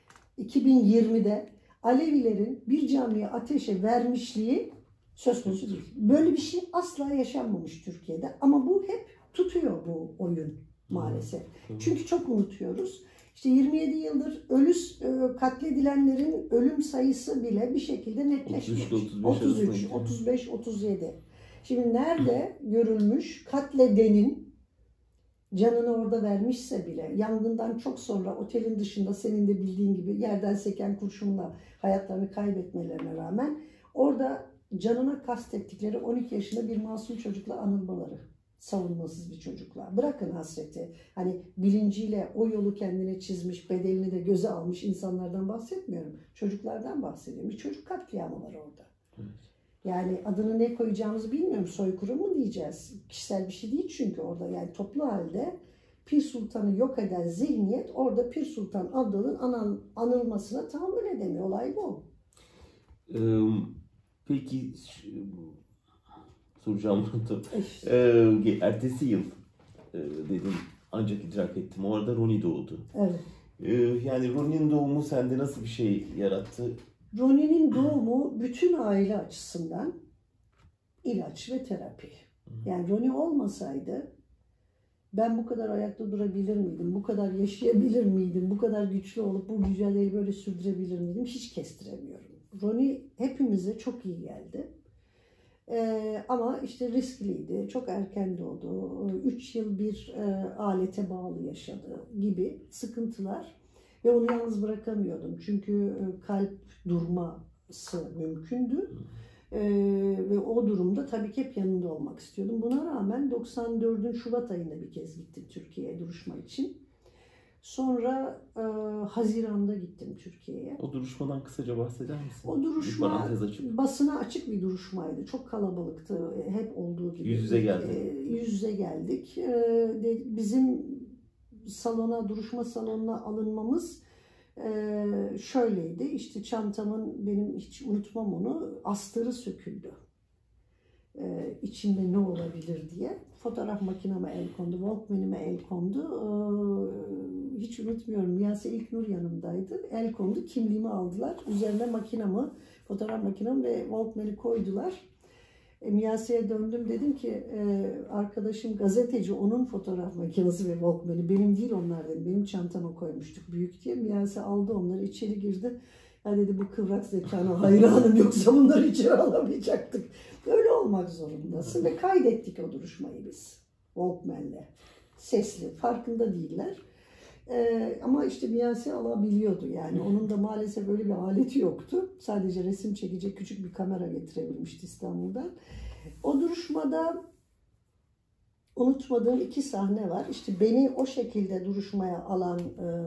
Speaker 2: 2020'de Alevilerin bir camiye ateşe vermişliği söz konusu değil. Böyle bir şey asla yaşanmamış Türkiye'de. Ama bu hep tutuyor bu oyun maalesef. Çünkü çok unutuyoruz. İşte 27 yıldır katledilenlerin ölüm sayısı bile bir şekilde netleşmiş. 33, 35, 37. Şimdi nerede görülmüş katledenin canını orada vermişse bile, yangından çok sonra otelin dışında senin de bildiğin gibi yerden seken kurşunla hayatlarını kaybetmelerine rağmen orada canına kastettikleri 12 yaşında bir masum çocukla anılmaları. savunmasız bir çocuklar. Bırakın hasreti. Hani bilinciyle o yolu kendine çizmiş, bedelini de göze almış insanlardan bahsetmiyorum. Çocuklardan bahsediyorum. Bir çocuk katliamı var orada.
Speaker 1: Evet.
Speaker 2: Yani adını ne koyacağımızı bilmiyorum. Soykırım mu diyeceğiz? Kişisel bir şey değil çünkü orada. Yani toplu halde Pir Sultan'ı yok eden zihniyet orada Pir Sultan Abdal'ın anılmasına tahammül edemiyor. Olay bu.
Speaker 1: Peki soracağım unuttum. Ertesi yıl dedim ancak idrak ettim. O arada Ronnie doğdu.
Speaker 2: Evet.
Speaker 1: Yani Ronnie'nin doğumu sende nasıl bir şey yarattı?
Speaker 2: Ronnie'nin doğumu bütün aile açısından ilaç ve terapi. Yani Ronnie olmasaydı ben bu kadar ayakta durabilir miydim? Bu kadar yaşayabilir miydim? Bu kadar güçlü olup bu mücadeleyi böyle sürdürebilir miydim? Hiç kestiremiyorum. Ronnie hepimize çok iyi geldi. Ama işte riskliydi. Çok erken doğdu. 3 yıl bir alete bağlı yaşadı gibi sıkıntılar. Ve onu yalnız bırakamıyordum. Çünkü kalp durması mümkündü. Ve o durumda tabii ki hep yanında olmak istiyordum. Buna rağmen 94'ün Şubat ayında bir kez gittim Türkiye'ye duruşma için. Sonra Haziran'da gittim Türkiye'ye.
Speaker 1: O duruşmadan kısaca bahseder misin?
Speaker 2: O duruşma basına açık bir duruşmaydı. Çok kalabalıktı. Hep olduğu gibi.
Speaker 1: Yüz yüze geldik.
Speaker 2: Yüz yüze geldik. Bizim duruşma salonuna alınmamız şöyleydi. İşte çantamın, benim hiç unutmam onu, astarı söküldü. İçinde ne olabilir diye. Fotoğraf makineme el kondu, Walkman'ime el kondu. Hiç unutmuyorum. Miyase İlknur yanımdaydı. El kondu, kimliğimi aldılar. Üzerine makinamı, fotoğraf makinamı ve Walkman'i koydular. Miyase'ye döndüm, dedim ki arkadaşım gazeteci, onun fotoğraf makinesi ve Walkman'i, benim değil onlar dedim. Benim çantama koymuştuk büyük diye. Miyase aldı onları, içeri girdi. Ya dedi, bu kıvrak zekana hayranım, yoksa bunları içeri alamayacaktık. Öyle olmak zorundasın ve kaydettik o duruşmayı biz Walkman'le. Sesli, farkında değiller. Ama işte Miyase alabiliyordu yani. Onun da maalesef öyle bir aleti yoktu. Sadece resim çekecek küçük bir kamera getirebilmişti İstanbul'dan. O duruşmada unutmadığım 2 sahne var. İşte beni o şekilde duruşmaya alan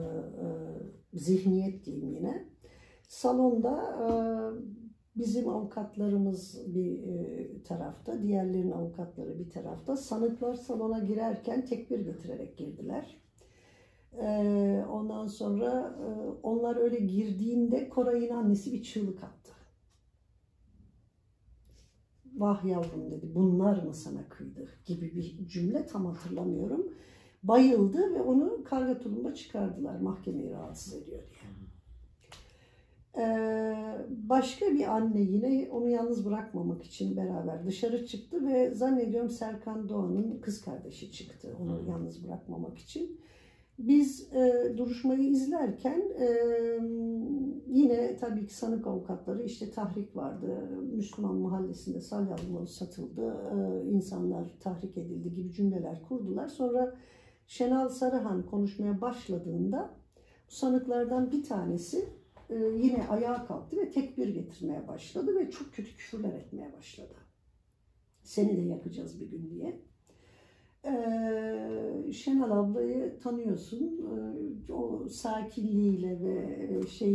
Speaker 2: zihniyet diyeyim yine. Salonda bizim avukatlarımız bir tarafta, diğerlerinin avukatları bir tarafta. Sanıklar salona girerken tekbir getirerek girdiler. Ondan sonra onlar öyle girdiğinde Koray'ın annesi bir çığlık attı. Vah yavrum dedi, bunlar mı sana kıydı gibi bir cümle, tam hatırlamıyorum. Bayıldı ve onu karga tulumba çıkardılar, mahkemeyi rahatsız ediyor diye. Başka bir anne yine onu yalnız bırakmamak için beraber dışarı çıktı ve zannediyorum Serkan Doğan'ın kız kardeşi çıktı onu yalnız bırakmamak için. Biz duruşmayı izlerken yine tabii ki sanık avukatları, işte tahrik vardı, Müslüman mahallesinde salyalı satıldı, insanlar tahrik edildi gibi cümleler kurdular. Sonra Şenal Sarıhan konuşmaya başladığında sanıklardan bir tanesi yine ayağa kalktı ve tekbir getirmeye başladı ve çok kötü küfürler etmeye başladı. Seni de yakacağız bir gün diye. Şenal ablayı tanıyorsun. O sakinliğiyle ve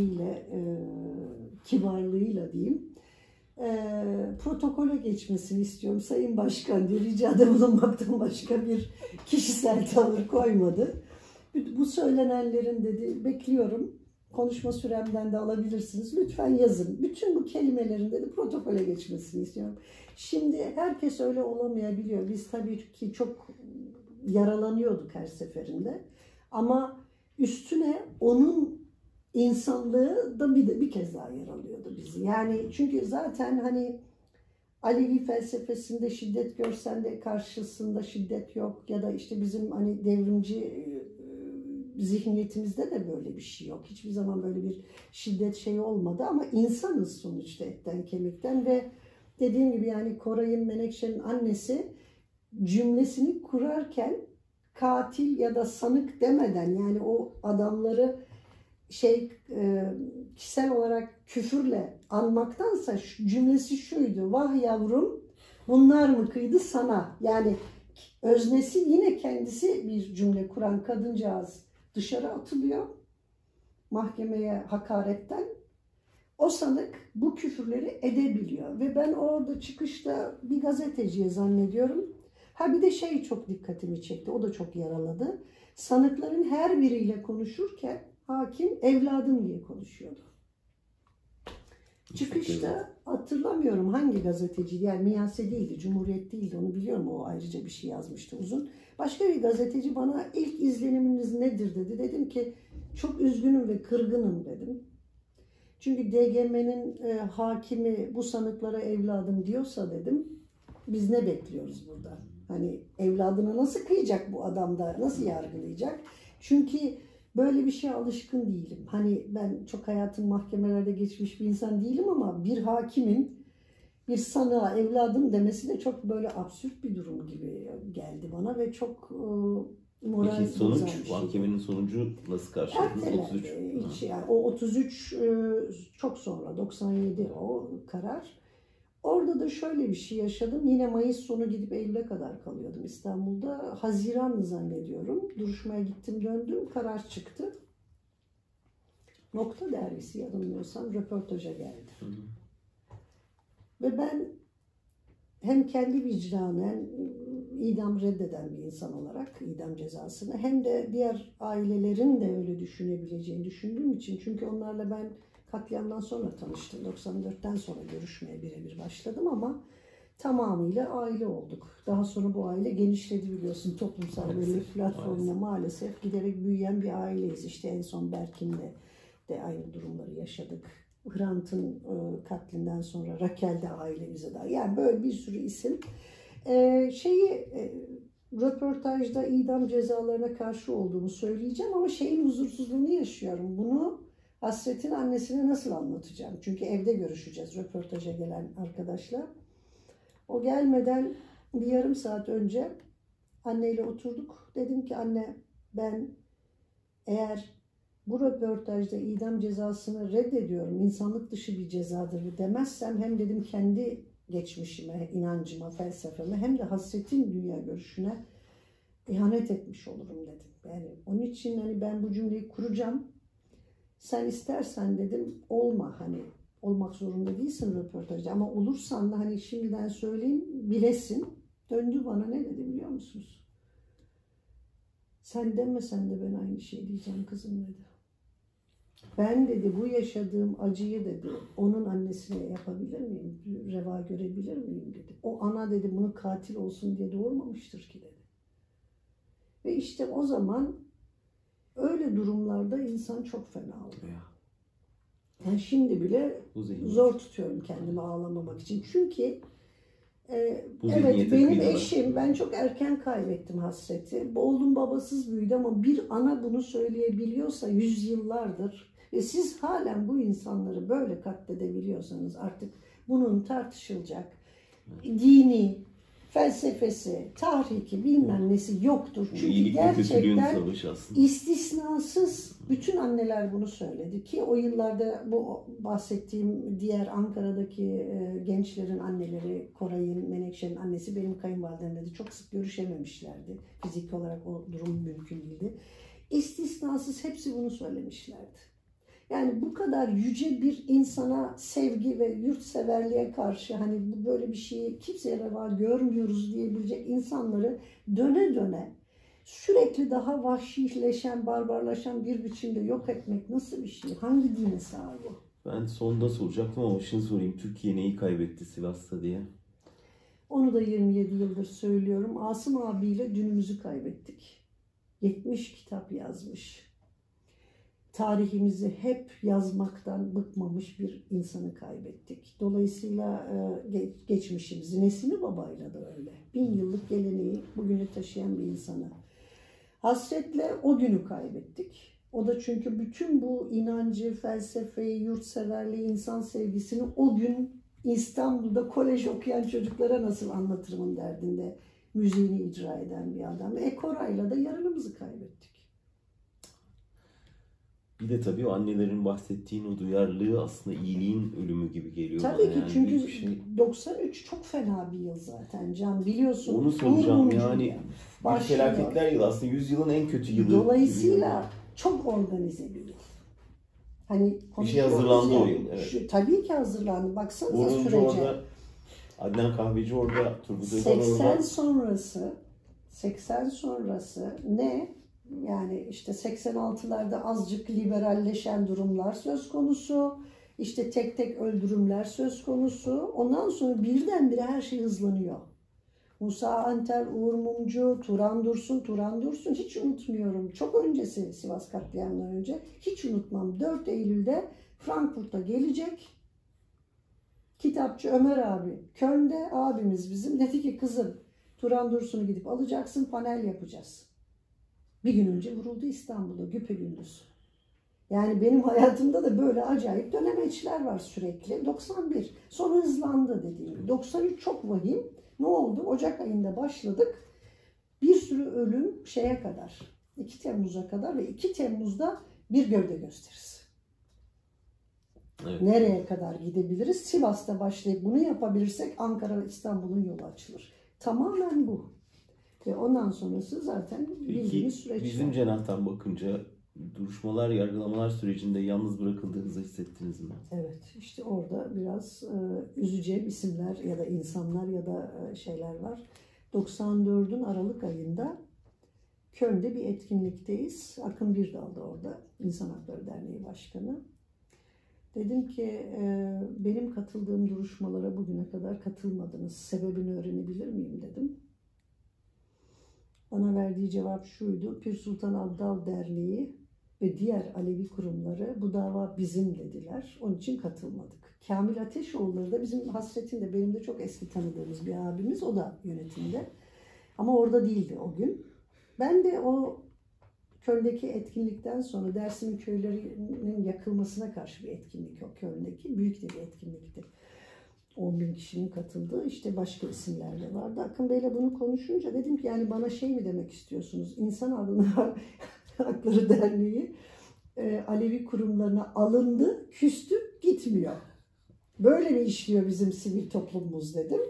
Speaker 2: kibarlığıyla diyeyim. Protokole geçmesini istiyorum Sayın Başkan diye ricada bulunmaktan başka bir kişisel tavır koymadı. Bu söylenenlerin dedi, bekliyorum. Konuşma süremden de alabilirsiniz. Lütfen yazın. Bütün bu kelimelerin dedi protokole geçmesini istiyorum. Şimdi herkes öyle olamayabiliyor. Biz tabii ki çok yaralanıyorduk her seferinde. Ama üstüne onun insanlığı da bir kez daha yaralıyordu bizi. Yani çünkü zaten hani Alevi felsefesinde şiddet görsen de karşısında şiddet yok, ya da işte bizim hani devrimci zihniyetimizde de böyle bir şey yok. Hiçbir zaman böyle bir şiddet şeyi olmadı ama insanız sonuçta etten kemikten ve dediğim gibi yani Koray'ın, Menekşe'nin annesi cümlesini kurarken katil ya da sanık demeden, yani o adamları kişisel olarak küfürle anmaktansa cümlesi şuydu: vah yavrum bunlar mı kıydı sana? Yani Öznesi yine kendisi bir cümle kuran kadıncağız dışarı atılıyor mahkemeye hakaretten. O sanık bu küfürleri edebiliyor ve ben orada çıkışta bir gazeteciye zannediyorum. Ha bir de şey çok dikkatimi çekti, o da çok yaraladı. Sanıkların her biriyle konuşurken hakim evladım diye konuşuyordu. Çıkışta hatırlamıyorum hangi gazeteci, yani Miyase değildi, Cumhuriyet değildi, onu biliyorum, o ayrıca bir şey yazmıştı uzun. Başka bir gazeteci bana ilk izleniminiz nedir dedi. Dedim ki çok üzgünüm ve kırgınım dedim. Çünkü DGM'nin hakimi bu sanıklara evladım diyorsa dedim, biz ne bekliyoruz burada? Hani evladına nasıl kıyacak bu adam da, nasıl yargılayacak? Çünkü böyle bir şeye alışkın değilim. Hani ben çok hayatım mahkemelerde geçmiş bir insan değilim ama bir hakimin bir sanığa evladım demesi de çok böyle absürt bir durum gibi geldi bana ve çok moral
Speaker 1: Peki sonuç,
Speaker 2: bozan bir şey.
Speaker 1: mahkemenin sonucu nasıl karşıladınız? 33.
Speaker 2: Hiç yani, o 33 çok sonra, 97 o karar. Orada da şöyle bir şey yaşadım. Yine Mayıs sonu gidip Eylül'e kadar kalıyordum İstanbul'da. Haziran zannediyorum. Duruşmaya gittim döndüm. Karar çıktı. Nokta dergisi yanılmıyorsam röportaja geldi.
Speaker 1: Hı hı.
Speaker 2: Ve ben hem kendi vicdanen idam reddeden bir insan olarak idam cezasını, hem de diğer ailelerin de öyle düşünebileceğini düşündüğüm için, çünkü onlarla ben katliamdan sonra tanıştım. 94'ten sonra görüşmeye birebir başladım ama tamamıyla aile olduk. Daha sonra bu aile genişledi biliyorsun, toplumsal böyle platformla maalesef giderek büyüyen bir aileyiz. İşte en son Berkin'le de aynı durumları yaşadık. Hrant'ın katlinden sonra Rakel de ailemize dahil. Yani böyle bir sürü isim. Röportajda idam cezalarına karşı olduğumu söyleyeceğim ama şeyin huzursuzluğunu yaşıyorum. Bunu Hasret'in annesine nasıl anlatacağım? Çünkü evde görüşeceğiz röportaja gelen arkadaşla. O gelmeden bir yarım saat önce anneyle oturduk. Dedim ki anne, ben eğer bu röportajda idam cezasını reddediyorum, insanlık dışı bir cezadır demezsem, hem dedim kendi geçmişime, inancıma, felsefeme, hem de Hasret'in dünya görüşüne ihanet etmiş olurum dedim. Yani onun için hani ben bu cümleyi kuracağım. Sen istersen dedim olma, hani olmak zorunda değilsin röportajda ama olursan da hani şimdiden söyleyeyim bilesin. Döndü bana, ne dedi biliyor musunuz? Sen demesen de ben aynı şey diyeceğim kızım dedi. Ben dedi bu yaşadığım acıyı dedi onun annesine yapabilir miyim? Reva görebilir miyim dedi. O ana dedi bunu katil olsun diye doğurmamıştır ki dedi. Ve işte o zaman öyle durumlarda insan çok fena oluyor. Yani şimdi bile zor tutuyorum kendimi ağlamamak için. Çünkü evet benim eşim, ben çok erken kaybettim Hasret'i. Oğlum babasız büyüdü ama bir ana bunu söyleyebiliyorsa yüzyıllardır ve siz halen bu insanları böyle katledebiliyorsanız artık bunun tartışılacak dini, felsefesi, tahriki bilmem nesi yoktur. Çünkü gerçekten istisnasız bütün anneler bunu söyledi ki o yıllarda bu bahsettiğim diğer Ankara'daki gençlerin anneleri, Koray'ın, Menekşe'nin annesi benim kayınvalidemle de çok sık görüşememişlerdi. Fiziki olarak o durum mümkün değildi. İstisnasız hepsi bunu söylemişlerdi. Yani bu kadar yüce bir insana sevgi ve yurtseverliğe karşı hani böyle bir şeyi kimseye reva görmüyoruz diyebilecek insanları döne döne sürekli daha vahşileşen, barbarlaşan bir biçimde yok etmek nasıl bir şey? Hangi dine sahip o?
Speaker 1: Ben sonunda soracaktım ama şimdi sorayım. Türkiye neyi kaybetti Sivas'ta diye?
Speaker 2: Onu da 27 yıldır söylüyorum. Asım abiyle dünümüzü kaybettik. 70 kitap yazmış. Tarihimizi hep yazmaktan bıkmamış bir insanı kaybettik. Dolayısıyla geçmişimizi, Nesimi Baba'yla da öyle. 1000 yıllık geleneği bugünü taşıyan bir insanı. Hasretle o günü kaybettik. O da çünkü bütün bu inancı, felsefeyi, yurtseverliği, insan sevgisini o gün İstanbul'da kolej okuyan çocuklara nasıl anlatırımın derdinde müziğini icra eden bir adam. Koray'la da yarınımızı kaybettik.
Speaker 1: Bir de tabii o annelerin bahsettiğin o duyarlılığı aslında iyiliğin ölümü gibi geliyor
Speaker 2: Tabii
Speaker 1: bana.
Speaker 2: ki
Speaker 1: Yani
Speaker 2: çünkü
Speaker 1: büyük bir şey.
Speaker 2: 93 çok fena bir yıl zaten Can, biliyorsun.
Speaker 1: Onu soracağım yani. Bir
Speaker 2: başlıyor.
Speaker 1: felaketler yılı aslında, yüzyılın en kötü yılı.
Speaker 2: Dolayısıyla çok organize bir yıl. Hani
Speaker 1: bir şey hazırlandı
Speaker 2: ya,
Speaker 1: o yıl. Evet.
Speaker 2: Tabii ki hazırlandı. Baksanıza
Speaker 1: Orhuncu
Speaker 2: sürece.
Speaker 1: orada, Adnan Kahveci orada, Turgut Özal
Speaker 2: 80
Speaker 1: orada.
Speaker 2: sonrası 80 sonrası ne? Yani işte 86'larda azıcık liberalleşen durumlar söz konusu. İşte tek tek öldürümler söz konusu. Ondan sonra birdenbire her şey hızlanıyor. Musa Anter, Uğur Mumcu, Turan Dursun hiç unutmuyorum. Çok öncesi, Sivas katliamından önce hiç unutmam. 4 Eylül'de Frankfurt'a gelecek. Kitapçı Ömer abi, Köln'de abimiz bizim, dedi ki kızım Turan Dursun'u gidip alacaksın, panel yapacağız. Bir gün önce vuruldu İstanbul'da, güpegündüz. Yani benim hayatımda da böyle acayip dönemeçler var sürekli. 91, sonra hızlandı dediğim gibi. 93 çok vahim. Ne oldu? Ocak ayında başladık. Bir sürü ölüm şeye kadar, 2 Temmuz'a kadar ve 2 Temmuz'da bir gövde gösterisi. Evet. Nereye kadar gidebiliriz? Sivas'ta başlayıp bunu yapabilirsek Ankara ve İstanbul'un yolu açılır. Tamamen bu. Ve ondan sonrası zaten bildiğimiz süreç.
Speaker 1: Bizim cenahtan bakınca duruşmalar, yargılamalar sürecinde yalnız bırakıldığınızı hissettiniz mi?
Speaker 2: Evet, işte orada biraz üzeceğim isimler ya da insanlar ya da şeyler var. 94'ün Aralık ayında Köln'de bir etkinlikteyiz. Akın Birdal da orada, İnsan Hakları Derneği Başkanı. Dedim ki benim katıldığım duruşmalara bugüne kadar katılmadınız. Sebebini öğrenebilir miyim dedim. Bana verdiği cevap şuydu: Pir Sultan Abdal Derneği ve diğer Alevi kurumları bu dava bizim dediler. Onun için katılmadık. Kamil Ateşoğulları da bizim Hasret'in de benim de çok eski tanıdığımız bir abimiz. O da yönetimde. Ama orada değildi o gün. Ben de o Köln'deki etkinlikten sonra Dersim'in köylerinin yakılmasına karşı bir etkinlik o Köln'deki. Büyük de bir etkinlikti. 10.000 kişinin katıldığı, işte başka isimler de vardı. Akın Bey'le bunu konuşunca dedim ki yani bana şey mi demek istiyorsunuz? İnsan Hakları Derneği Alevi kurumlarına alındı, küstü, gitmiyor. Böyle mi işliyor bizim sivil toplumumuz dedim.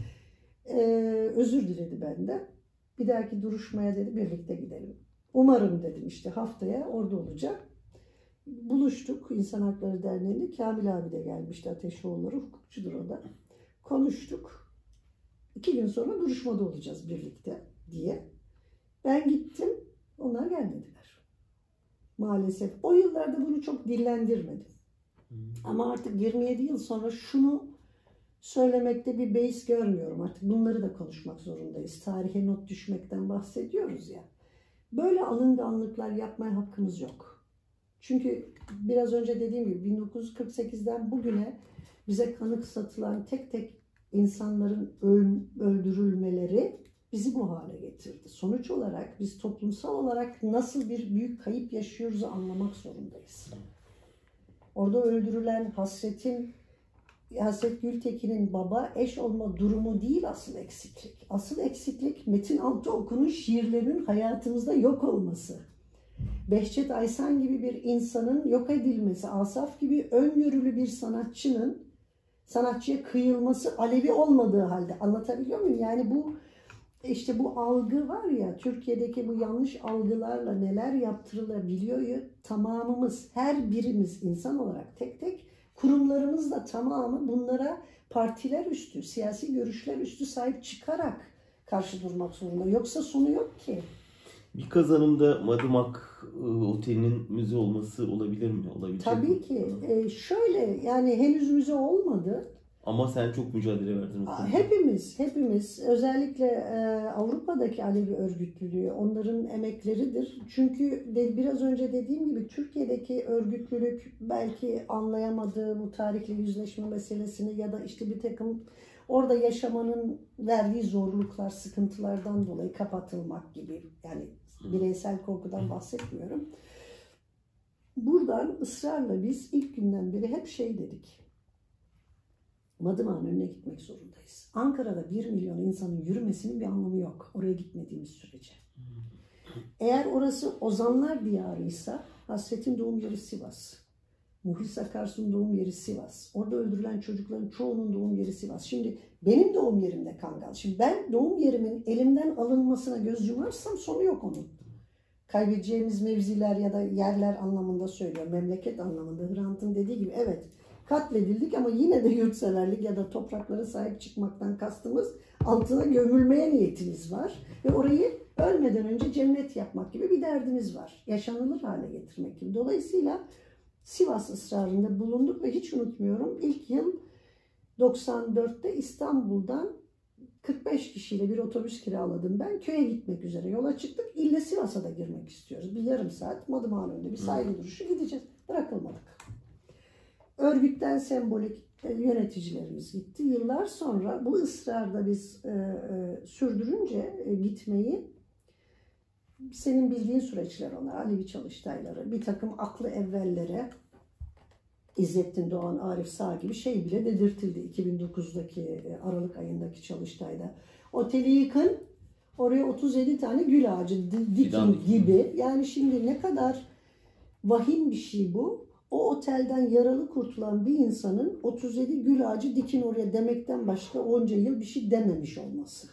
Speaker 2: Özür diledi benden. Bir dahaki duruşmaya dedi birlikte gidelim. Umarım dedim, işte haftaya orada olacak. Buluştuk İnsan Hakları Derneği'nde. Kamil abi de gelmişti, Ateşoğulları, hukukçudur o da. Konuştuk. 2 gün sonra duruşmada olacağız birlikte diye. Ben gittim, onlar gelmediler. Maalesef. O yıllarda bunu çok dillendirmedim. Ama artık 27 yıl sonra şunu söylemekte bir beis görmüyorum. Artık bunları da konuşmak zorundayız. Tarihe not düşmekten bahsediyoruz ya. Böyle alınganlıklar yapmaya hakkımız yok. Çünkü biraz önce dediğim gibi 1948'den bugüne bize kanık satılan tek tek insanların öldürülmeleri bizi bu hale getirdi. Sonuç olarak biz toplumsal olarak nasıl bir büyük kayıp yaşıyoruz anlamak zorundayız. Orada öldürülen Hasret Gültekin'in baba eş olma durumu değil asıl eksiklik. Asıl eksiklik Metin Altıoklu'nun şiirlerinin hayatımızda yok olması. Behçet Aysan gibi bir insanın yok edilmesi, Asaf gibi öngörülü bir sanatçıya kıyılması Alevi olmadığı halde, anlatabiliyor muyum? Yani bu işte bu algı var ya, Türkiye'deki bu yanlış algılarla neler yaptırılabiliyor ya, tamamımız, her birimiz insan olarak tek tek, kurumlarımız da tamamı bunlara partiler üstü, siyasi görüşler üstü sahip çıkarak karşı durmak zorunda. Yoksa sonu yok ki.
Speaker 1: Bir kazanımda Madımak Oteli'nin müze olması olabilir mi? Olabilecek
Speaker 2: Tabii
Speaker 1: mi?
Speaker 2: ki. Şöyle, yani henüz müze olmadı.
Speaker 1: Ama sen çok mücadele verdin.
Speaker 2: Hepimiz özellikle Avrupa'daki Alevi örgütlülüğü onların emekleridir. Çünkü biraz önce dediğim gibi Türkiye'deki örgütlülük belki anlayamadığı bu tarihle yüzleşme meselesini ya da işte bir takım orada yaşamanın verdiği zorluklar, sıkıntılardan dolayı kapatılmak gibi, yani bireysel korkudan bahsetmiyorum. Buradan ısrarla biz ilk günden beri hep şey dedik. Madımak'ın önüne gitmek zorundayız. Ankara'da 1 milyon insanın yürümesinin bir anlamı yok. Oraya gitmediğimiz sürece. Eğer orası ozanlar diyarıysa Hasret'in doğum yeri Sivas. Muhlis Akarsu'nun doğum yeri Sivas. Orada öldürülen çocukların çoğunun doğum yeri Sivas. Şimdi benim doğum yerim de Kangal. Şimdi ben doğum yerimin elimden alınmasına göz yumarsam sonu yok onun. Kaybedeceğimiz mevziler ya da yerler anlamında söylüyorum. Memleket anlamında. Hrant'ın dediği gibi evet katledildik ama yine de yurtseverlik ya da topraklara sahip çıkmaktan kastımız altına gömülmeye niyetimiz var. Ve orayı ölmeden önce cennet yapmak gibi bir derdimiz var. Yaşanılır hale getirmek gibi. Dolayısıyla Sivas ısrarında bulunduk ve hiç unutmuyorum. İlk yıl 94'te İstanbul'dan 45 kişiyle bir otobüs kiraladım ben. Köye gitmek üzere yola çıktık. İlle Sivas'a da girmek istiyoruz. Bir yarım saat Madımak'ın önünde bir sahil duruşu gideceğiz. Bırakılmadık. Örgütten sembolik yöneticilerimiz gitti. Yıllar sonra bu ısrarda biz sürdürünce gitmeyi senin bildiğin süreçler onlar. Alevi Çalıştayları, bir takım aklı evvellere İzzettin Doğan, Arif Sağ gibi şey bile dedirtildi 2009'daki Aralık ayındaki Çalıştay'da. Oteli yıkın, oraya 37 tane gül ağacı dikin gibi. Yani şimdi ne kadar vahim bir şey bu. O otelden yaralı kurtulan bir insanın 37 gül ağacı dikin oraya demekten başka onca yıl bir şey dememiş olması.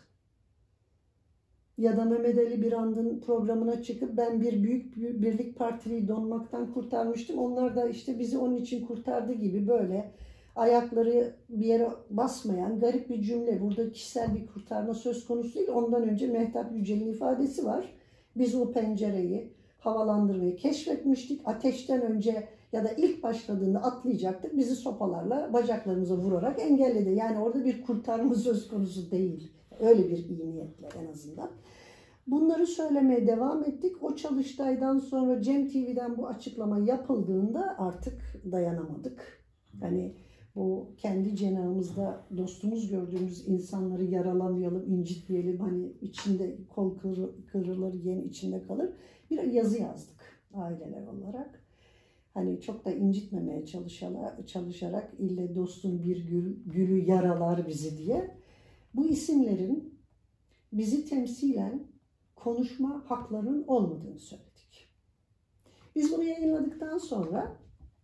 Speaker 2: Ya da Mehmet Ali Birand'ın programına çıkıp ben bir büyük birlik partiliği donmaktan kurtarmıştım. Onlar da işte bizi onun için kurtardı gibi böyle ayakları bir yere basmayan garip bir cümle. Burada kişisel bir kurtarma söz konusu değil. Ondan önce Mehtap Yücel'in ifadesi var. Biz o pencereyi, havalandırmayı keşfetmiştik. Ateşten önce ya da ilk başladığında atlayacaktık. Bizi sopalarla bacaklarımıza vurarak engelledi. Yani orada bir kurtarma söz konusu değil. Öyle bir iyi niyetle en azından. Bunları söylemeye devam ettik. O Çalıştay'dan sonra Cem TV'den bu açıklama yapıldığında artık dayanamadık. Yani bu kendi cenahımızda dostumuz gördüğümüz insanları yaralamayalım, incitmeyelim. Hani içinde kol kırılır, yen içinde kalır. Bir yazı yazdık aileler olarak. Hani çok da incitmemeye çalışarak ille dostun bir gülü yaralar bizi diye. Bu isimlerin bizi temsilen konuşma haklarının olmadığını söyledik. Biz bunu yayınladıktan sonra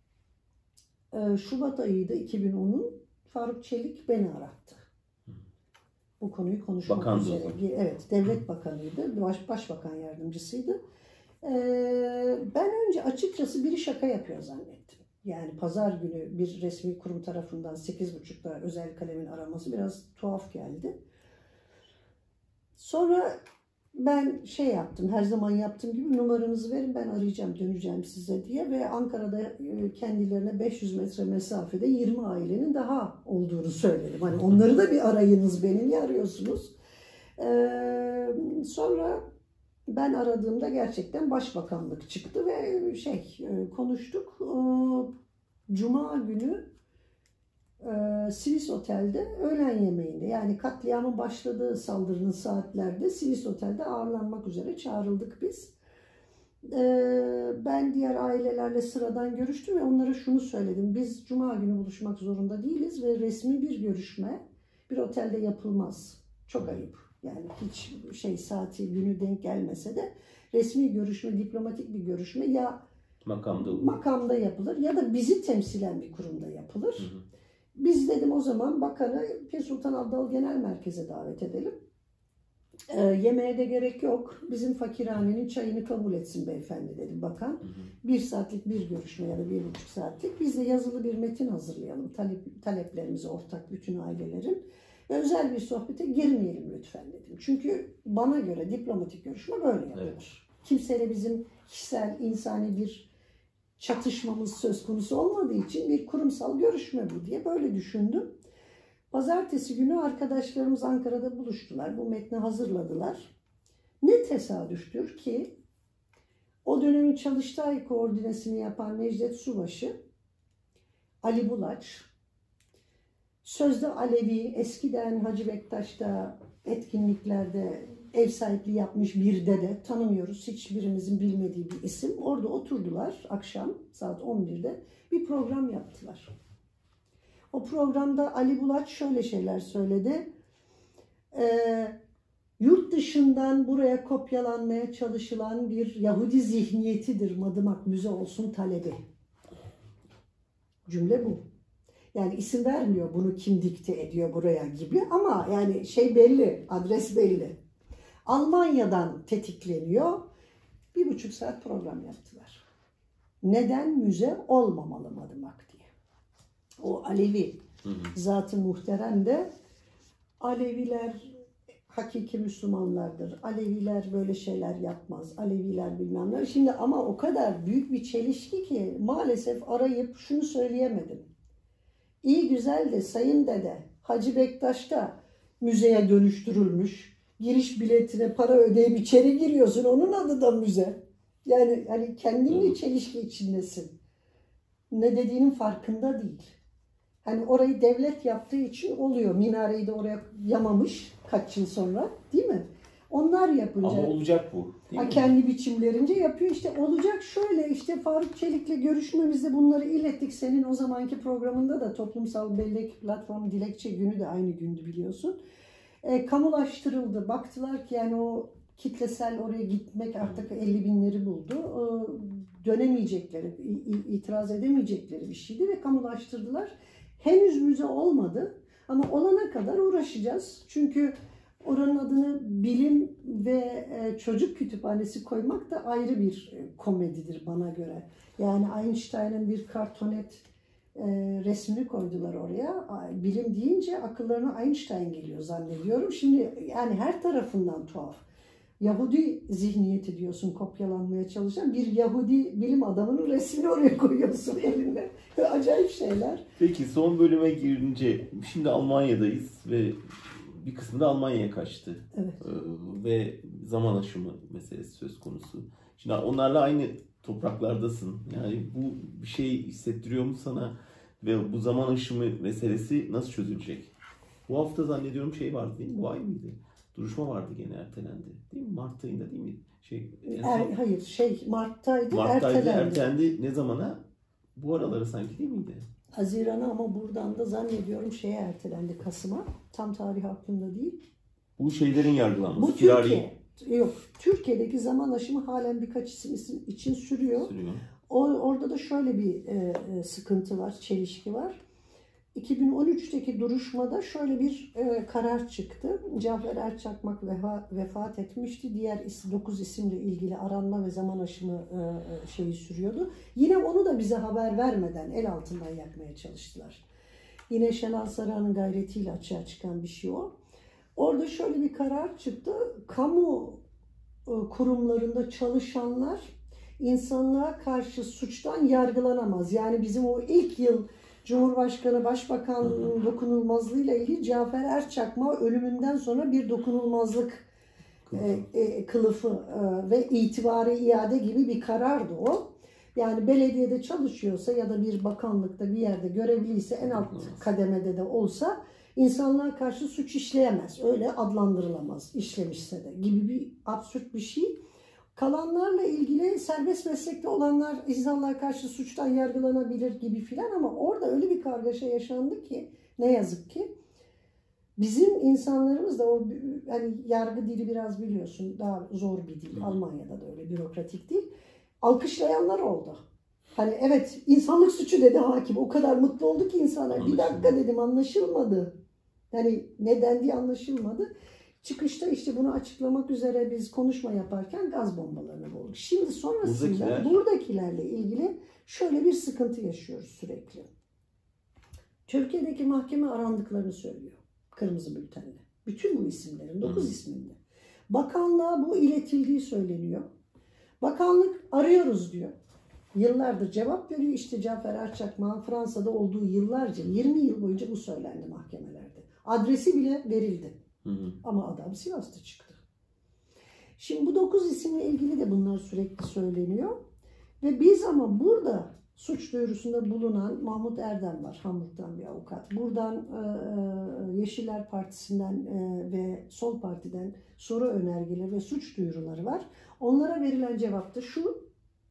Speaker 2: Şubat ayıydı 2010'un Faruk Çelik beni arattı. Bu konuyu konuşmak üzere. Evet, devlet bakanıydı, başbakan yardımcısıydı. Ben önce açıkçası biri şaka yapıyor zannettim. Yani pazar günü bir resmi kurum tarafından 8.30'da özel kalemin araması biraz tuhaf geldi. Sonra ben şey yaptım, her zaman yaptığım gibi numaranızı verin ben arayacağım, döneceğim size diye ve Ankara'da kendilerine 500 metre mesafede 20 ailenin daha olduğunu söyledim. Hani onları da bir arayınız, beni niye arıyorsunuz? Sonra ben aradığımda gerçekten başbakanlık çıktı ve konuştuk. Cuma günü Sivis Otel'de öğlen yemeğinde yani katliamın başladığı saldırının saatlerde Sivis Otel'de ağırlanmak üzere çağrıldık biz. Ben diğer ailelerle sıradan görüştüm ve onlara şunu söyledim. Biz Cuma günü buluşmak zorunda değiliz ve resmi bir görüşme bir otelde yapılmaz. Çok ayıp. Yani hiç saati günü denk gelmese de resmi görüşme, diplomatik bir görüşme ya makamda yapılır ya da bizi temsilen bir kurumda yapılır. Hı hı. Biz dedim o zaman bakanı Pir Sultan Abdal Genel Merkez'e davet edelim. Yemeğe de gerek yok. Bizim fakirhanenin çayını kabul etsin beyefendi dedi bakan. Hı hı. 1 saatlik bir görüşme ya da 1,5 saatlik. Biz de yazılı bir metin hazırlayalım. Taleplerimizi ortak bütün ailelerin. Ve özel bir sohbete girmeyelim lütfen dedim. Çünkü bana göre diplomatik görüşme böyle yapılır. Evet. Kimseyle bizim kişisel, insani bir çatışmamız söz konusu olmadığı için bir kurumsal görüşme bu diye böyle düşündüm. Pazartesi günü arkadaşlarımız Ankara'da buluştular. Bu metni hazırladılar. Ne tesadüftür ki o dönemin Çalıştay koordinesini yapan Necdet Subaşı, Ali Bulaç, sözde Alevi, eskiden Hacı Bektaş'ta etkinliklerde ev sahipliği yapmış bir dede, tanımıyoruz, hiçbirimizin bilmediği bir isim. Orada oturdular akşam saat 11'de bir program yaptılar. O programda Ali Bulaç şöyle şeyler söyledi. yurt dışından buraya kopyalanmaya çalışılan bir Yahudi zihniyetidir Madımak Müze olsun talebi. Cümle bu. Yani isim vermiyor bunu kim dikte ediyor buraya gibi ama yani şey belli, adres belli. Almanya'dan tetikleniyor. 1,5 saat program yaptılar. Neden müze olmamalı Madımak diye. O Alevi zat-ı muhterem de Aleviler hakiki Müslümanlardır. Aleviler böyle şeyler yapmaz. Aleviler bilmem ne. Şimdi ama o kadar büyük bir çelişki ki maalesef arayıp şunu söyleyemedim. İyi güzel de Sayın Dede Hacı Bektaş da müzeye dönüştürülmüş. Giriş biletine para ödeyip içeri giriyorsun. Onun adı da müze. Yani hani kendin bir çelişki içindesin. Ne dediğinin farkında değil. Hani orayı devlet yaptığı için oluyor. Minareyi de oraya yamamış kaç yıl sonra, değil mi? Onlar yapınca.
Speaker 1: Ama olacak bu. Değil mi?
Speaker 2: Kendi biçimlerince yapıyor. İşte olacak şöyle. İşte Faruk Çelik'le görüşmemizde bunları ilettik. Senin o zamanki programında da toplumsal bellek platformu dilekçe günü de aynı gündü biliyorsun. Kamulaştırıldı. Baktılar ki yani o kitlesel oraya gitmek artık 50 binleri buldu. Dönemeyecekleri, itiraz edemeyecekleri bir şeydi ve kamulaştırdılar. Henüz müze olmadı ama olana kadar uğraşacağız. Çünkü oranın adını bilim ve çocuk kütüphanesi koymak da ayrı bir komedidir bana göre. Yani Einstein'ın bir kartonet resmini koydular oraya. Bilim deyince akıllarına Einstein geliyor zannediyorum. Şimdi yani her tarafından tuhaf. Yahudi zihniyeti diyorsun kopyalanmaya çalışan bir Yahudi bilim adamının resmini oraya koyuyorsun elinde. Acayip şeyler.
Speaker 1: Peki son bölüme girince şimdi Almanya'dayız ve bir kısmı da Almanya'ya kaçtı.
Speaker 2: Evet.
Speaker 1: Ve zaman aşımı meselesi söz konusu. Şimdi onlarla aynı topraklardasın. Yani bu bir şey hissettiriyor mu sana? Ve bu zaman aşımı meselesi nasıl çözülecek? Bu hafta zannediyorum şey vardı değil mi? Bu ay mıydı? Duruşma vardı gene ertelendi. Değil mi? Mart ayında değil mi?
Speaker 2: Hayır Mart'taydı
Speaker 1: ertelendi. Ne zamana? Bu araları sanki değil miydi?
Speaker 2: Haziran'a ama buradan da zannediyorum şeye ertelendi Kasım'a. Tam tarih aklımda değil.
Speaker 1: Bu şeylerin yargılanması.
Speaker 2: Bu Türkiye. Yok. Türkiye'deki zaman aşımı halen birkaç isim için sürüyor. Orada da şöyle bir sıkıntı var, çelişki var. 2013'teki duruşmada şöyle bir karar çıktı. Cafer Erçakmak vefat etmişti. Diğer 9 isimle ilgili aranma ve zaman aşımı şeyi sürüyordu. Yine onu da bize haber vermeden el altından yakmaya çalıştılar. Yine Şenal Saruhan'ın gayretiyle açığa çıkan bir şey o. Orada şöyle bir karar çıktı. Kamu kurumlarında çalışanlar insanlığa karşı suçtan yargılanamaz. Yani bizim o ilk yıl Cumhurbaşkanı, Başbakan dokunulmazlığıyla ilgili Cafer Erçakmak ölümünden sonra bir dokunulmazlık kılıfı ve itibarı iade gibi bir karardı o. Yani belediyede çalışıyorsa ya da bir bakanlıkta bir yerde görevliyse en alt kademede de olsa insanlığa karşı suç işleyemez. Öyle adlandırılamaz işlemişse de gibi bir absürt bir şey. Kalanlarla ilgili serbest meslekte olanlar insanlığa karşı suçtan yargılanabilir gibi filan ama orada öyle bir kargaşa yaşandı ki ne yazık ki bizim insanlarımız da o hani yargı dili biraz biliyorsun daha zor bir dil. Almanya'da da öyle bürokratik değil. Alkışlayanlar oldu. Hani evet insanlık suçu dedi hakim. O kadar mutlu oldu ki insanlar. Bir dakika dedim anlaşılmadı. Yani ne dendiği anlaşılmadı. Çıkışta işte bunu açıklamak üzere biz konuşma yaparken gaz bombalarını bulduk. Şimdi sonrasında buradakilerle ilgili şöyle bir sıkıntı yaşıyoruz sürekli. Türkiye'deki mahkeme arandıklarını söylüyor. Kırmızı bültenle. Bütün bu isimlerin 9 isminde. Bakanlığa bu iletildiği söyleniyor. Bakanlık arıyoruz diyor. Yıllardır cevap veriyor. İşte Cafer Erçakmak'ın Fransa'da olduğu yıllarca 20 yıl boyunca bu söylendi mahkemelerde. Adresi bile verildi. Ama adam Sivas'ta çıktı. Şimdi bu 9 isimle ilgili de bunlar sürekli söyleniyor. Ve biz ama burada suç duyurusunda bulunan Mahmut Erdem var. Hamburg'dan bir avukat. Buradan Yeşiller Partisi'nden ve Sol Parti'den soru önergeleri ve suç duyuruları var. Onlara verilen cevap da şu.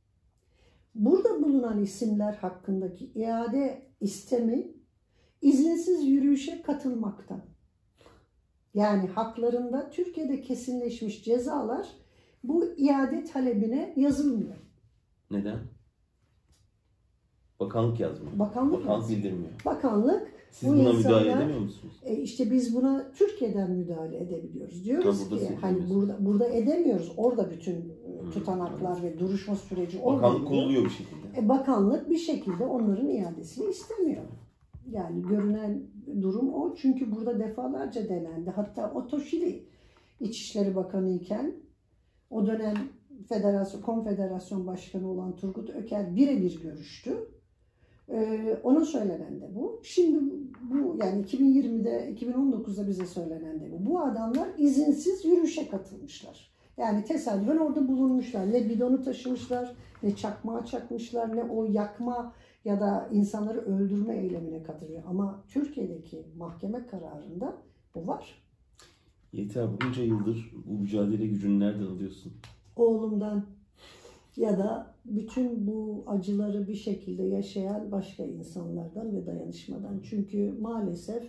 Speaker 2: Burada bulunan isimler hakkındaki iade istemi izinsiz yürüyüşe katılmaktan. Yani haklarında Türkiye'de kesinleşmiş cezalar bu iade talebine yazılmıyor.
Speaker 1: Neden? Bakanlık yazmıyor. Bakanlık bildirmiyor.
Speaker 2: Bakanlık
Speaker 1: siz buna müdahale edemiyor musunuz?
Speaker 2: İşte biz buna Türkiye'den müdahale edebiliyoruz. Diyoruz ki hani burada edemiyoruz. Orada bütün tutanaklar ve duruşma süreci orada.
Speaker 1: Bakanlık kolluyor bir şekilde.
Speaker 2: Bakanlık bir şekilde onların iadesini istemiyor. Yani görünen durum o. Çünkü burada defalarca denendi. Hatta Otto Schily İçişleri Bakanı iken o dönem konfederasyon başkanı olan Turgut Öker birebir görüştü. Ona söylenen de bu. Şimdi bu yani 2020'de, 2019'da bize söylenen de bu. Bu adamlar izinsiz yürüyüşe katılmışlar. Yani tesadüfen orada bulunmuşlar. Ne bidonu taşımışlar, ne çakmağı çakmışlar, ne o yakma ya da insanları öldürme eylemine katılıyor. Ama Türkiye'deki mahkeme kararında bu var.
Speaker 1: Yeter, bunca yıldır bu mücadele gücünü nereden alıyorsun?
Speaker 2: Oğlumdan ya da bütün bu acıları bir şekilde yaşayan başka insanlardan ve dayanışmadan. Çünkü maalesef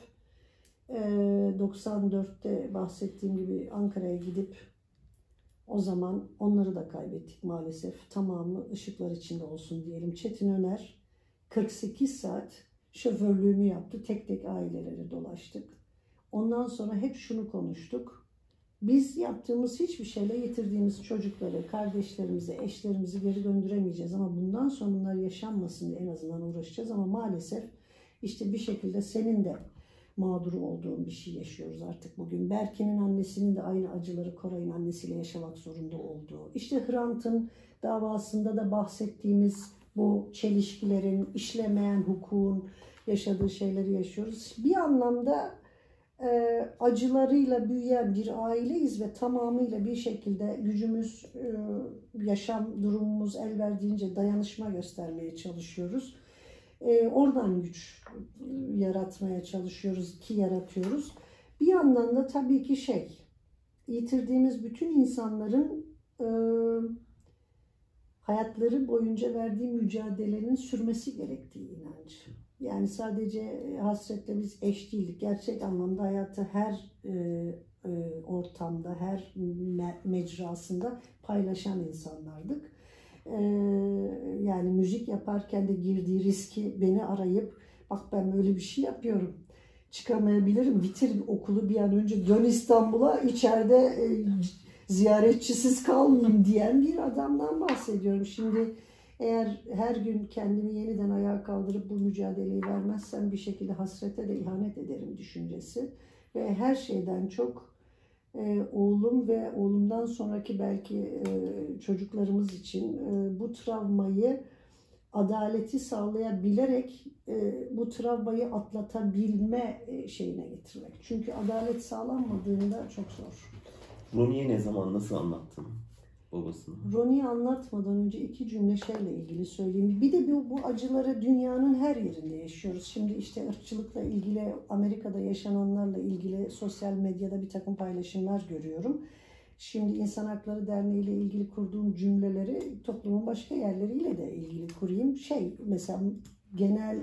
Speaker 2: 94'te bahsettiğim gibi Ankara'ya gidip o zaman onları da kaybettik maalesef. Tamamı ışıklar içinde olsun diyelim. Çetin Öner 48 saat şoförlüğümü yaptı. Tek tek aileleri dolaştık. Ondan sonra hep şunu konuştuk. Biz yaptığımız hiçbir şeyle yitirdiğimiz çocukları, kardeşlerimizi, eşlerimizi geri döndüremeyeceğiz. Ama bundan sonra bunlar yaşanmasın diye en azından uğraşacağız. Ama maalesef işte bir şekilde senin de mağdur olduğun bir şey yaşıyoruz artık bugün. Berke'nin annesinin de aynı acıları Koray'ın annesiyle yaşamak zorunda olduğu. İşte Hrant'ın davasında da bahsettiğimiz bu çelişkilerin, işlemeyen hukukun yaşadığı şeyleri yaşıyoruz. Bir anlamda acılarıyla büyüyen bir aileyiz ve tamamıyla bir şekilde gücümüz, yaşam durumumuz el verdiğince dayanışma göstermeye çalışıyoruz. Oradan güç yaratmaya çalışıyoruz ki yaratıyoruz. Bir yandan da tabii ki yitirdiğimiz bütün insanların hayatları boyunca verdiği mücadelenin sürmesi gerektiği inancı. Yani sadece hasretle biz eş değildik. Gerçek anlamda hayatı her ortamda, her mecrasında paylaşan insanlardık. Yani müzik yaparken de girdiği riski beni arayıp bak ben böyle bir şey yapıyorum. Çıkamayabilirim. Bitir okulu bir an önce dön İstanbul'a içeride ziyaretçisiz kalmayayım diyen bir adamdan bahsediyorum. Şimdi eğer her gün kendimi yeniden ayağa kaldırıp bu mücadeleyi vermezsem bir şekilde hasrete de ihanet ederim düşüncesi. Ve her şeyden çok oğlum ve oğlumdan sonraki belki çocuklarımız için bu travmayı adaleti sağlayabilerek bu travmayı atlatabilme şeyine getirmek. Çünkü adalet sağlanmadığında çok zor.
Speaker 1: Ronnie'ye ne zaman, nasıl anlattın babasını?
Speaker 2: Ronnie'yi anlatmadan önce iki cümle şeyle ilgili söyleyeyim. Bir de bu acıları dünyanın her yerinde yaşıyoruz. Şimdi işte ırkçılıkla ilgili, Amerika'da yaşananlarla ilgili sosyal medyada bir takım paylaşımlar görüyorum. Şimdi İnsan Hakları Derneği ile ilgili kurduğum cümleleri toplumun başka yerleriyle de ilgili kurayım. Mesela genel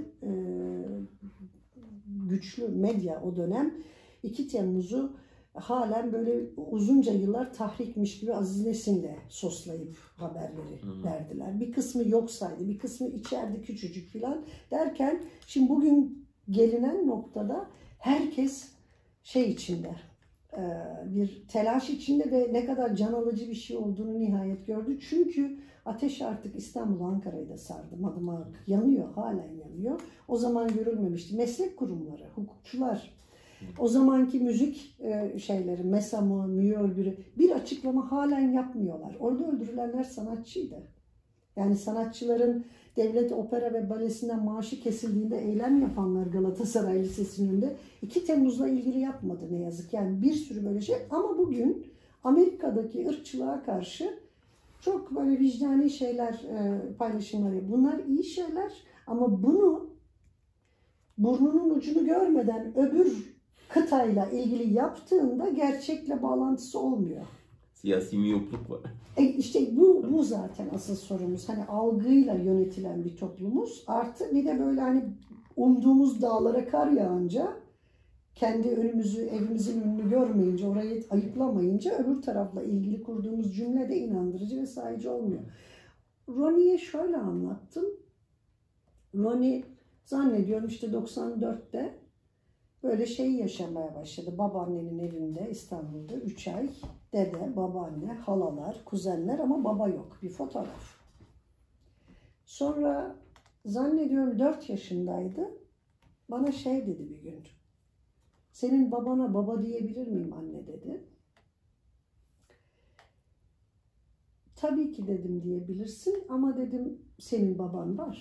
Speaker 2: güçlü medya o dönem 2 Temmuz'u halen böyle uzunca yıllar tahrikmiş gibi Aziz Nesin'le soslayıp haberleri verdiler. Bir kısmı yok saydı, bir kısmı içeride küçücük filan derken şimdi bugün gelinen noktada herkes içinde, bir telaş içinde ve ne kadar can alıcı bir şey olduğunu nihayet gördü. Çünkü ateş artık İstanbul, Ankara'yı da sardı. Madımak yanıyor, halen yanıyor. O zaman görülmemişti. Meslek kurumları, hukukçular, o zamanki müzik MESAM'ı, MÜ Örgürü bir açıklama halen yapmıyorlar. Orada öldürülenler sanatçıydı. Yani sanatçıların devlet opera ve balesinden maaşı kesildiğinde eylem yapanlar Galatasaray Lisesi'nin önünde 2 Temmuz'la ilgili yapmadı ne yazık. Yani bir sürü böyle şey ama bugün Amerika'daki ırkçılığa karşı çok böyle vicdani şeyler, paylaşımlar yapıyor. Bunlar iyi şeyler ama bunu burnunun ucunu görmeden öbür kıtayla ilgili yaptığında gerçekle bağlantısı olmuyor.
Speaker 1: Siyasi miyopluk var.
Speaker 2: İşte bu zaten asıl sorumuz. Hani algıyla yönetilen bir toplumuz. Artı bir de böyle hani umduğumuz dağlara kar yağınca kendi önümüzü, evimizin önünü görmeyince, orayı ayıplamayınca öbür tarafla ilgili kurduğumuz cümle de inandırıcı ve sayıcı olmuyor. Ronnie'ye şöyle anlattım. Ronnie zannediyorum işte 94'te böyle şey yaşamaya başladı. Babaannenin evinde İstanbul'da 3 ay. Dede, babaanne, halalar, kuzenler ama baba yok. Bir fotoğraf. Sonra zannediyorum 4 yaşındaydı. Bana şey dedi bir gün. Senin babana baba diyebilir miyim anne dedi. Tabii ki dedim diyebilirsin ama dedim senin baban var.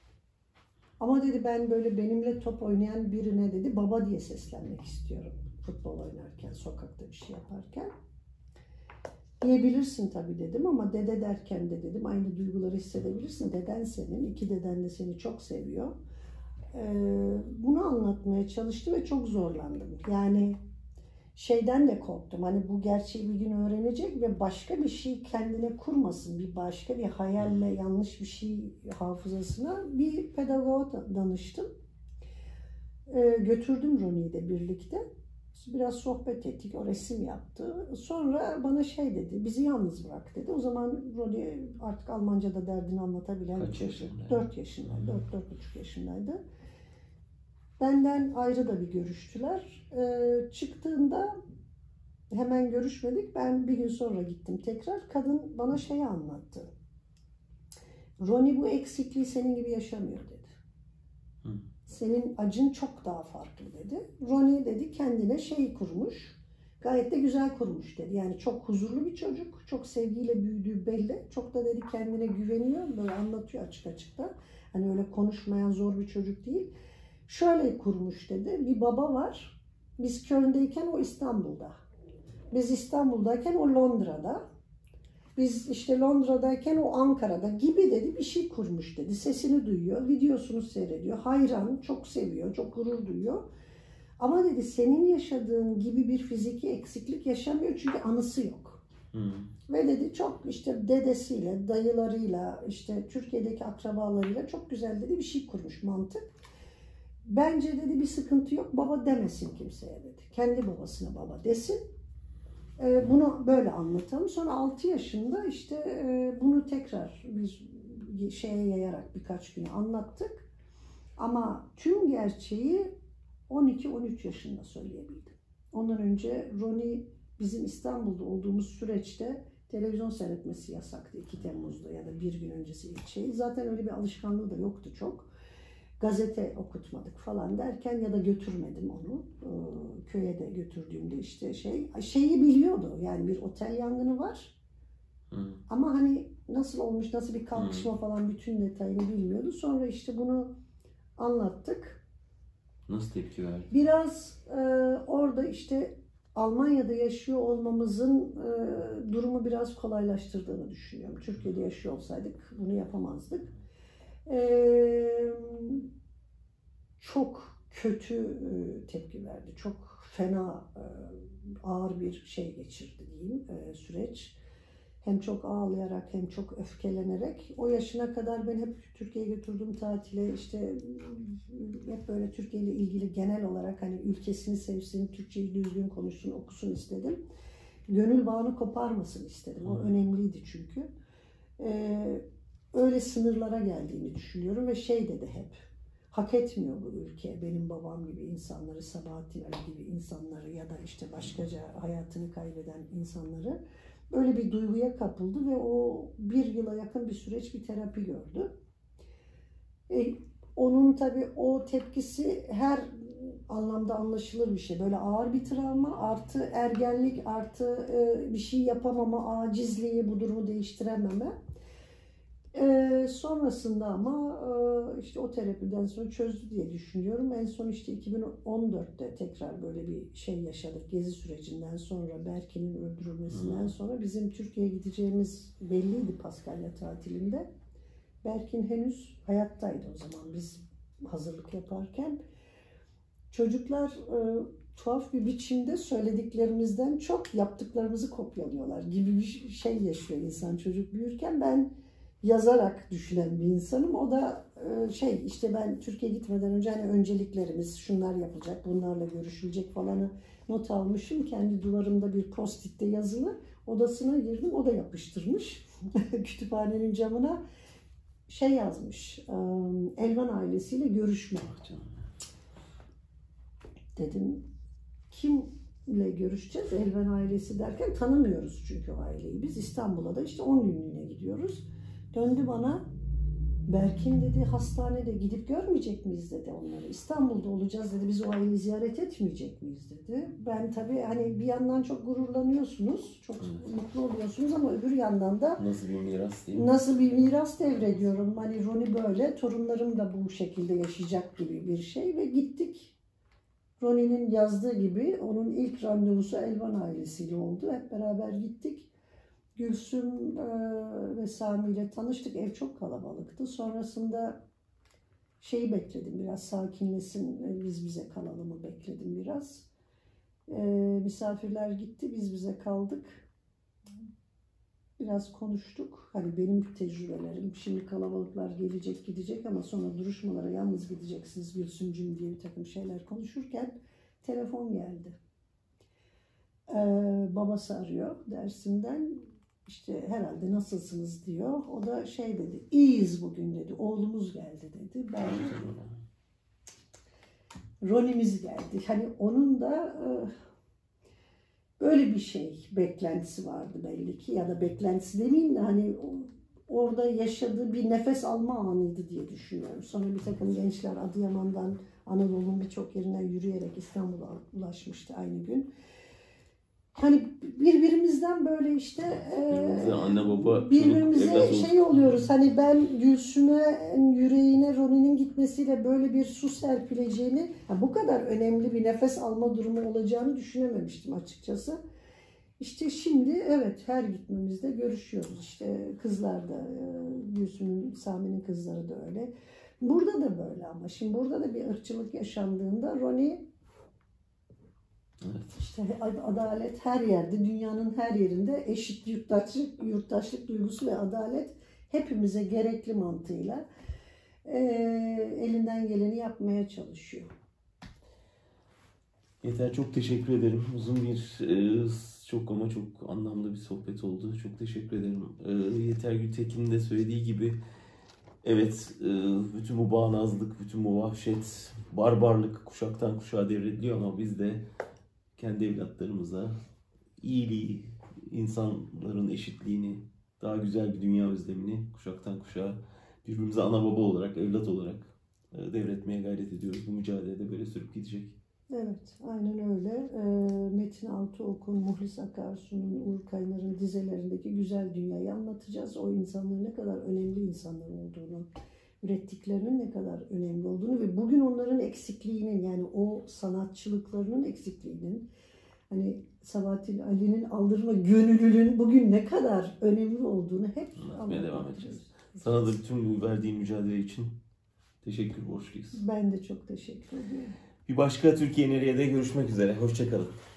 Speaker 2: Ama dedi ben böyle benimle top oynayan birine dedi baba diye seslenmek istiyorum. Futbol oynarken, sokakta bir şey yaparken. Diyebilirsin tabii dedim ama dede derken de dedim aynı duyguları hissedebilirsin. Deden senin, 2 deden de seni çok seviyor. Bunu anlatmaya çalıştı ve çok zorlandım. Yani şeyden de korktum. Hani bu gerçeği bir gün öğrenecek ve başka bir şey kendine kurmasın. Bir başka bir hayalle yanlış bir şey hafızasına bir pedagoga danıştım. Götürdüm Ronnie'yi de birlikte. Biraz sohbet ettik. O resim yaptı. Sonra bana şey dedi. Bizi yalnız bırak dedi. O zaman Ronnie artık Almanca'da derdini anlatabilen
Speaker 1: kaç yaşındaydı?
Speaker 2: 4 yaşındaydı. 4-4,5 yaşındaydı. Benden ayrı da bir görüştüler. Çıktığında hemen görüşmedik. Ben bir gün sonra gittim tekrar. Kadın bana şeyi anlattı. Ronnie bu eksikliği senin gibi yaşamıyor dedi. Senin acın çok daha farklı dedi. Ronnie dedi kendine şey kurmuş. Gayet de güzel kurmuş dedi. Yani çok huzurlu bir çocuk. Çok sevgiyle büyüdüğü belli. Çok da dedi kendine güveniyor. Böyle anlatıyor açık açık da. Hani öyle konuşmayan zor bir çocuk değil. Şöyle kurmuş dedi. Bir baba var. Biz Köln'deyken o İstanbul'da. Biz İstanbul'dayken o Londra'da. Biz işte Londra'dayken o Ankara'da gibi dedi bir şey kurmuş dedi. Sesini duyuyor, videosunu seyrediyor. Hayran, çok seviyor, çok gurur duyuyor. Ama dedi senin yaşadığın gibi bir fiziki eksiklik yaşamıyor çünkü anısı yok. Ve dedi çok işte dedesiyle, dayılarıyla, işte Türkiye'deki akrabalarıyla çok güzel dedi bir şey kurmuş mantık. Bence dedi bir sıkıntı yok. Baba demesin kimseye dedi. Kendi babasına baba desin. Bunu böyle anlatalım. Sonra 6 yaşında işte bunu tekrar bir şeye yayarak birkaç gün anlattık. Ama tüm gerçeği 12-13 yaşında söyleyebildim. Ondan önce Ronnie bizim İstanbul'da olduğumuz süreçte televizyon seyretmesi yasaktı 2 Temmuz'da ya da bir gün öncesi ilk şey. Zaten öyle bir alışkanlığı da yoktu çok. Gazete okutmadık falan derken ya da götürmedim onu. Köye de götürdüğümde işte şeyi biliyordu. Yani bir otel yangını var. Ama hani nasıl olmuş, nasıl bir kalkışma falan bütün detayını bilmiyordu. Sonra işte bunu anlattık.
Speaker 1: Nasıl tepki verdi?
Speaker 2: Biraz orada işte Almanya'da yaşıyor olmamızın durumu biraz kolaylaştırdığını düşünüyorum. Türkiye'de yaşıyor olsaydık bunu yapamazdık. Çok kötü tepki verdi. Çok fena, ağır bir şey geçirdi diyeyim süreç. Hem çok ağlayarak hem çok öfkelenerek. O yaşına kadar ben hep Türkiye'ye götürdüm tatile. İşte hep böyle Türkiye ile ilgili genel olarak hani ülkesini sevsin, Türkçeyi düzgün konuşsun, okusun istedim. Gönül bağını koparmasın istedim. O önemliydi çünkü. Öyle sınırlara geldiğini düşünüyorum ve şey dedi hep. Hak etmiyor bu ülke benim babam gibi insanları, Sabahattin Ali gibi insanları ya da işte başkaca hayatını kaybeden insanları. Öyle bir duyguya kapıldı ve o 1 yıla yakın bir süreç bir terapi gördü. Onun tabii o tepkisi her anlamda anlaşılır bir şey. Böyle ağır bir travma artı ergenlik artı bir şey yapamama, acizliği, bu durumu değiştirememe. Sonrasında ama işte o terapiden sonra çözdü diye düşünüyorum. En son işte 2014'te tekrar böyle bir şey yaşadık. Gezi sürecinden sonra, Berkin'in öldürülmesinden sonra bizim Türkiye'ye gideceğimiz belliydi Paskalya tatilinde. Berkin henüz hayattaydı o zaman biz hazırlık yaparken. Çocuklar tuhaf bir biçimde söylediklerimizden çok yaptıklarımızı kopyalıyorlar gibi bir şey yaşıyor insan çocuk büyürken. Ben yazarak düşünen bir insanım. O da işte ben Türkiye'ye gitmeden önce hani önceliklerimiz şunlar yapılacak, bunlarla görüşülecek falanı not almışım. Kendi duvarımda bir post-it'te yazılı. Odasına girdim, o da yapıştırmış. Kütüphanenin camına yazmış. Elvan ailesiyle görüşme. Dedim kimle görüşeceğiz? Elvan ailesi derken tanımıyoruz çünkü o aileyi. Biz İstanbul'a da işte 10 günlüğüne gidiyoruz. Döndü bana, Berkin dedi, hastanede gidip görmeyecek miyiz dedi onları. İstanbul'da olacağız dedi, biz o aileyi ziyaret etmeyecek miyiz dedi. Ben tabii hani bir yandan çok gururlanıyorsunuz, çok mutlu oluyorsunuz ama öbür yandan da
Speaker 1: nasıl bir miras değil mi?
Speaker 2: Nasıl bir miras devrediyorum. Hani Roni böyle, torunlarım da bu şekilde yaşayacak gibi bir şey ve gittik. Roni'nin yazdığı gibi onun ilk randevusu Elvan ailesiyle oldu. Hep beraber gittik. Gülsüm ve Sami ile tanıştık. Ev çok kalabalıktı. Sonrasında bekledim biraz sakinlesin, biz bize kalalımı bekledim biraz. Misafirler gitti, biz bize kaldık. Biraz konuştuk. Hani benim tecrübelerim, şimdi kalabalıklar gelecek gidecek ama sonra duruşmalara yalnız gideceksiniz Gülsümcüğüm diye bir takım şeyler konuşurken telefon geldi. Babası arıyor dersinden. İşte herhalde nasılsınız diyor. O da dedi, iyiyiz bugün dedi. Oğlumuz geldi dedi. Ben Roni'miz geldi. Hani onun da böyle bir beklentisi vardı belli ki, ya da beklentisi demeyeyim de hani orada yaşadığı bir nefes alma anıydı diye düşünüyorum. Sonra bir takım gençler Adıyaman'dan Anadolu'nun birçok yerinden yürüyerek İstanbul'a ulaşmıştı aynı gün. Hani birbirimizden böyle
Speaker 1: anne baba
Speaker 2: birbirimize oluyoruz. Hani ben Gülsüm'e yüreğine Roni'nin gitmesiyle böyle bir su serpileceğini, bu kadar önemli bir nefes alma durumu olacağını düşünememiştim açıkçası. İşte şimdi evet, her gitmemizde görüşüyoruz. İşte kızlar da, Gülsüm'ün, Sami'nin kızları da öyle. Burada da böyle ama şimdi burada da bir ırkçılık yaşandığında Roni, İşte adalet her yerde, dünyanın her yerinde eşit yurttaşlık duygusu ve adalet hepimize gerekli mantığıyla elinden geleni yapmaya çalışıyor.
Speaker 1: Yeter, çok teşekkür ederim. Uzun bir, çok anlamlı bir sohbet oldu. Çok teşekkür ederim. Yeter Gültekin'in de söylediği gibi, evet, bütün bu bağnazlık, bütün bu vahşet, barbarlık kuşaktan kuşağa devrediliyor ama biz de kendi evlatlarımıza iyiliği, insanların eşitliğini, daha güzel bir dünya özlemini kuşaktan kuşağa birbirimize ana baba olarak, evlat olarak devretmeye gayret ediyoruz. Bu mücadelede böyle sürüp gidecek.
Speaker 2: Evet, aynen öyle. Metin Altıok'un, Muhlis Akarsu'nun, Uğur Kaynar'ın dizelerindeki güzel dünyayı anlatacağız. O insanların ne kadar önemli insanlar olduğunu, ürettiklerinin ne kadar önemli olduğunu ve bugün onların eksikliğinin, yani o sanatçılıklarının eksikliğinin, hani Sabahattin Ali'nin aldırma gönüllülüğün bugün ne kadar önemli olduğunu hep
Speaker 1: anlatmaya devam edeceğiz. Sana da bütün bu verdiğin mücadele için teşekkür borçluyuz.
Speaker 2: Ben de çok teşekkür ediyorum.
Speaker 1: Bir başka Türkiye Nereye de görüşmek üzere. Hoşça kalın.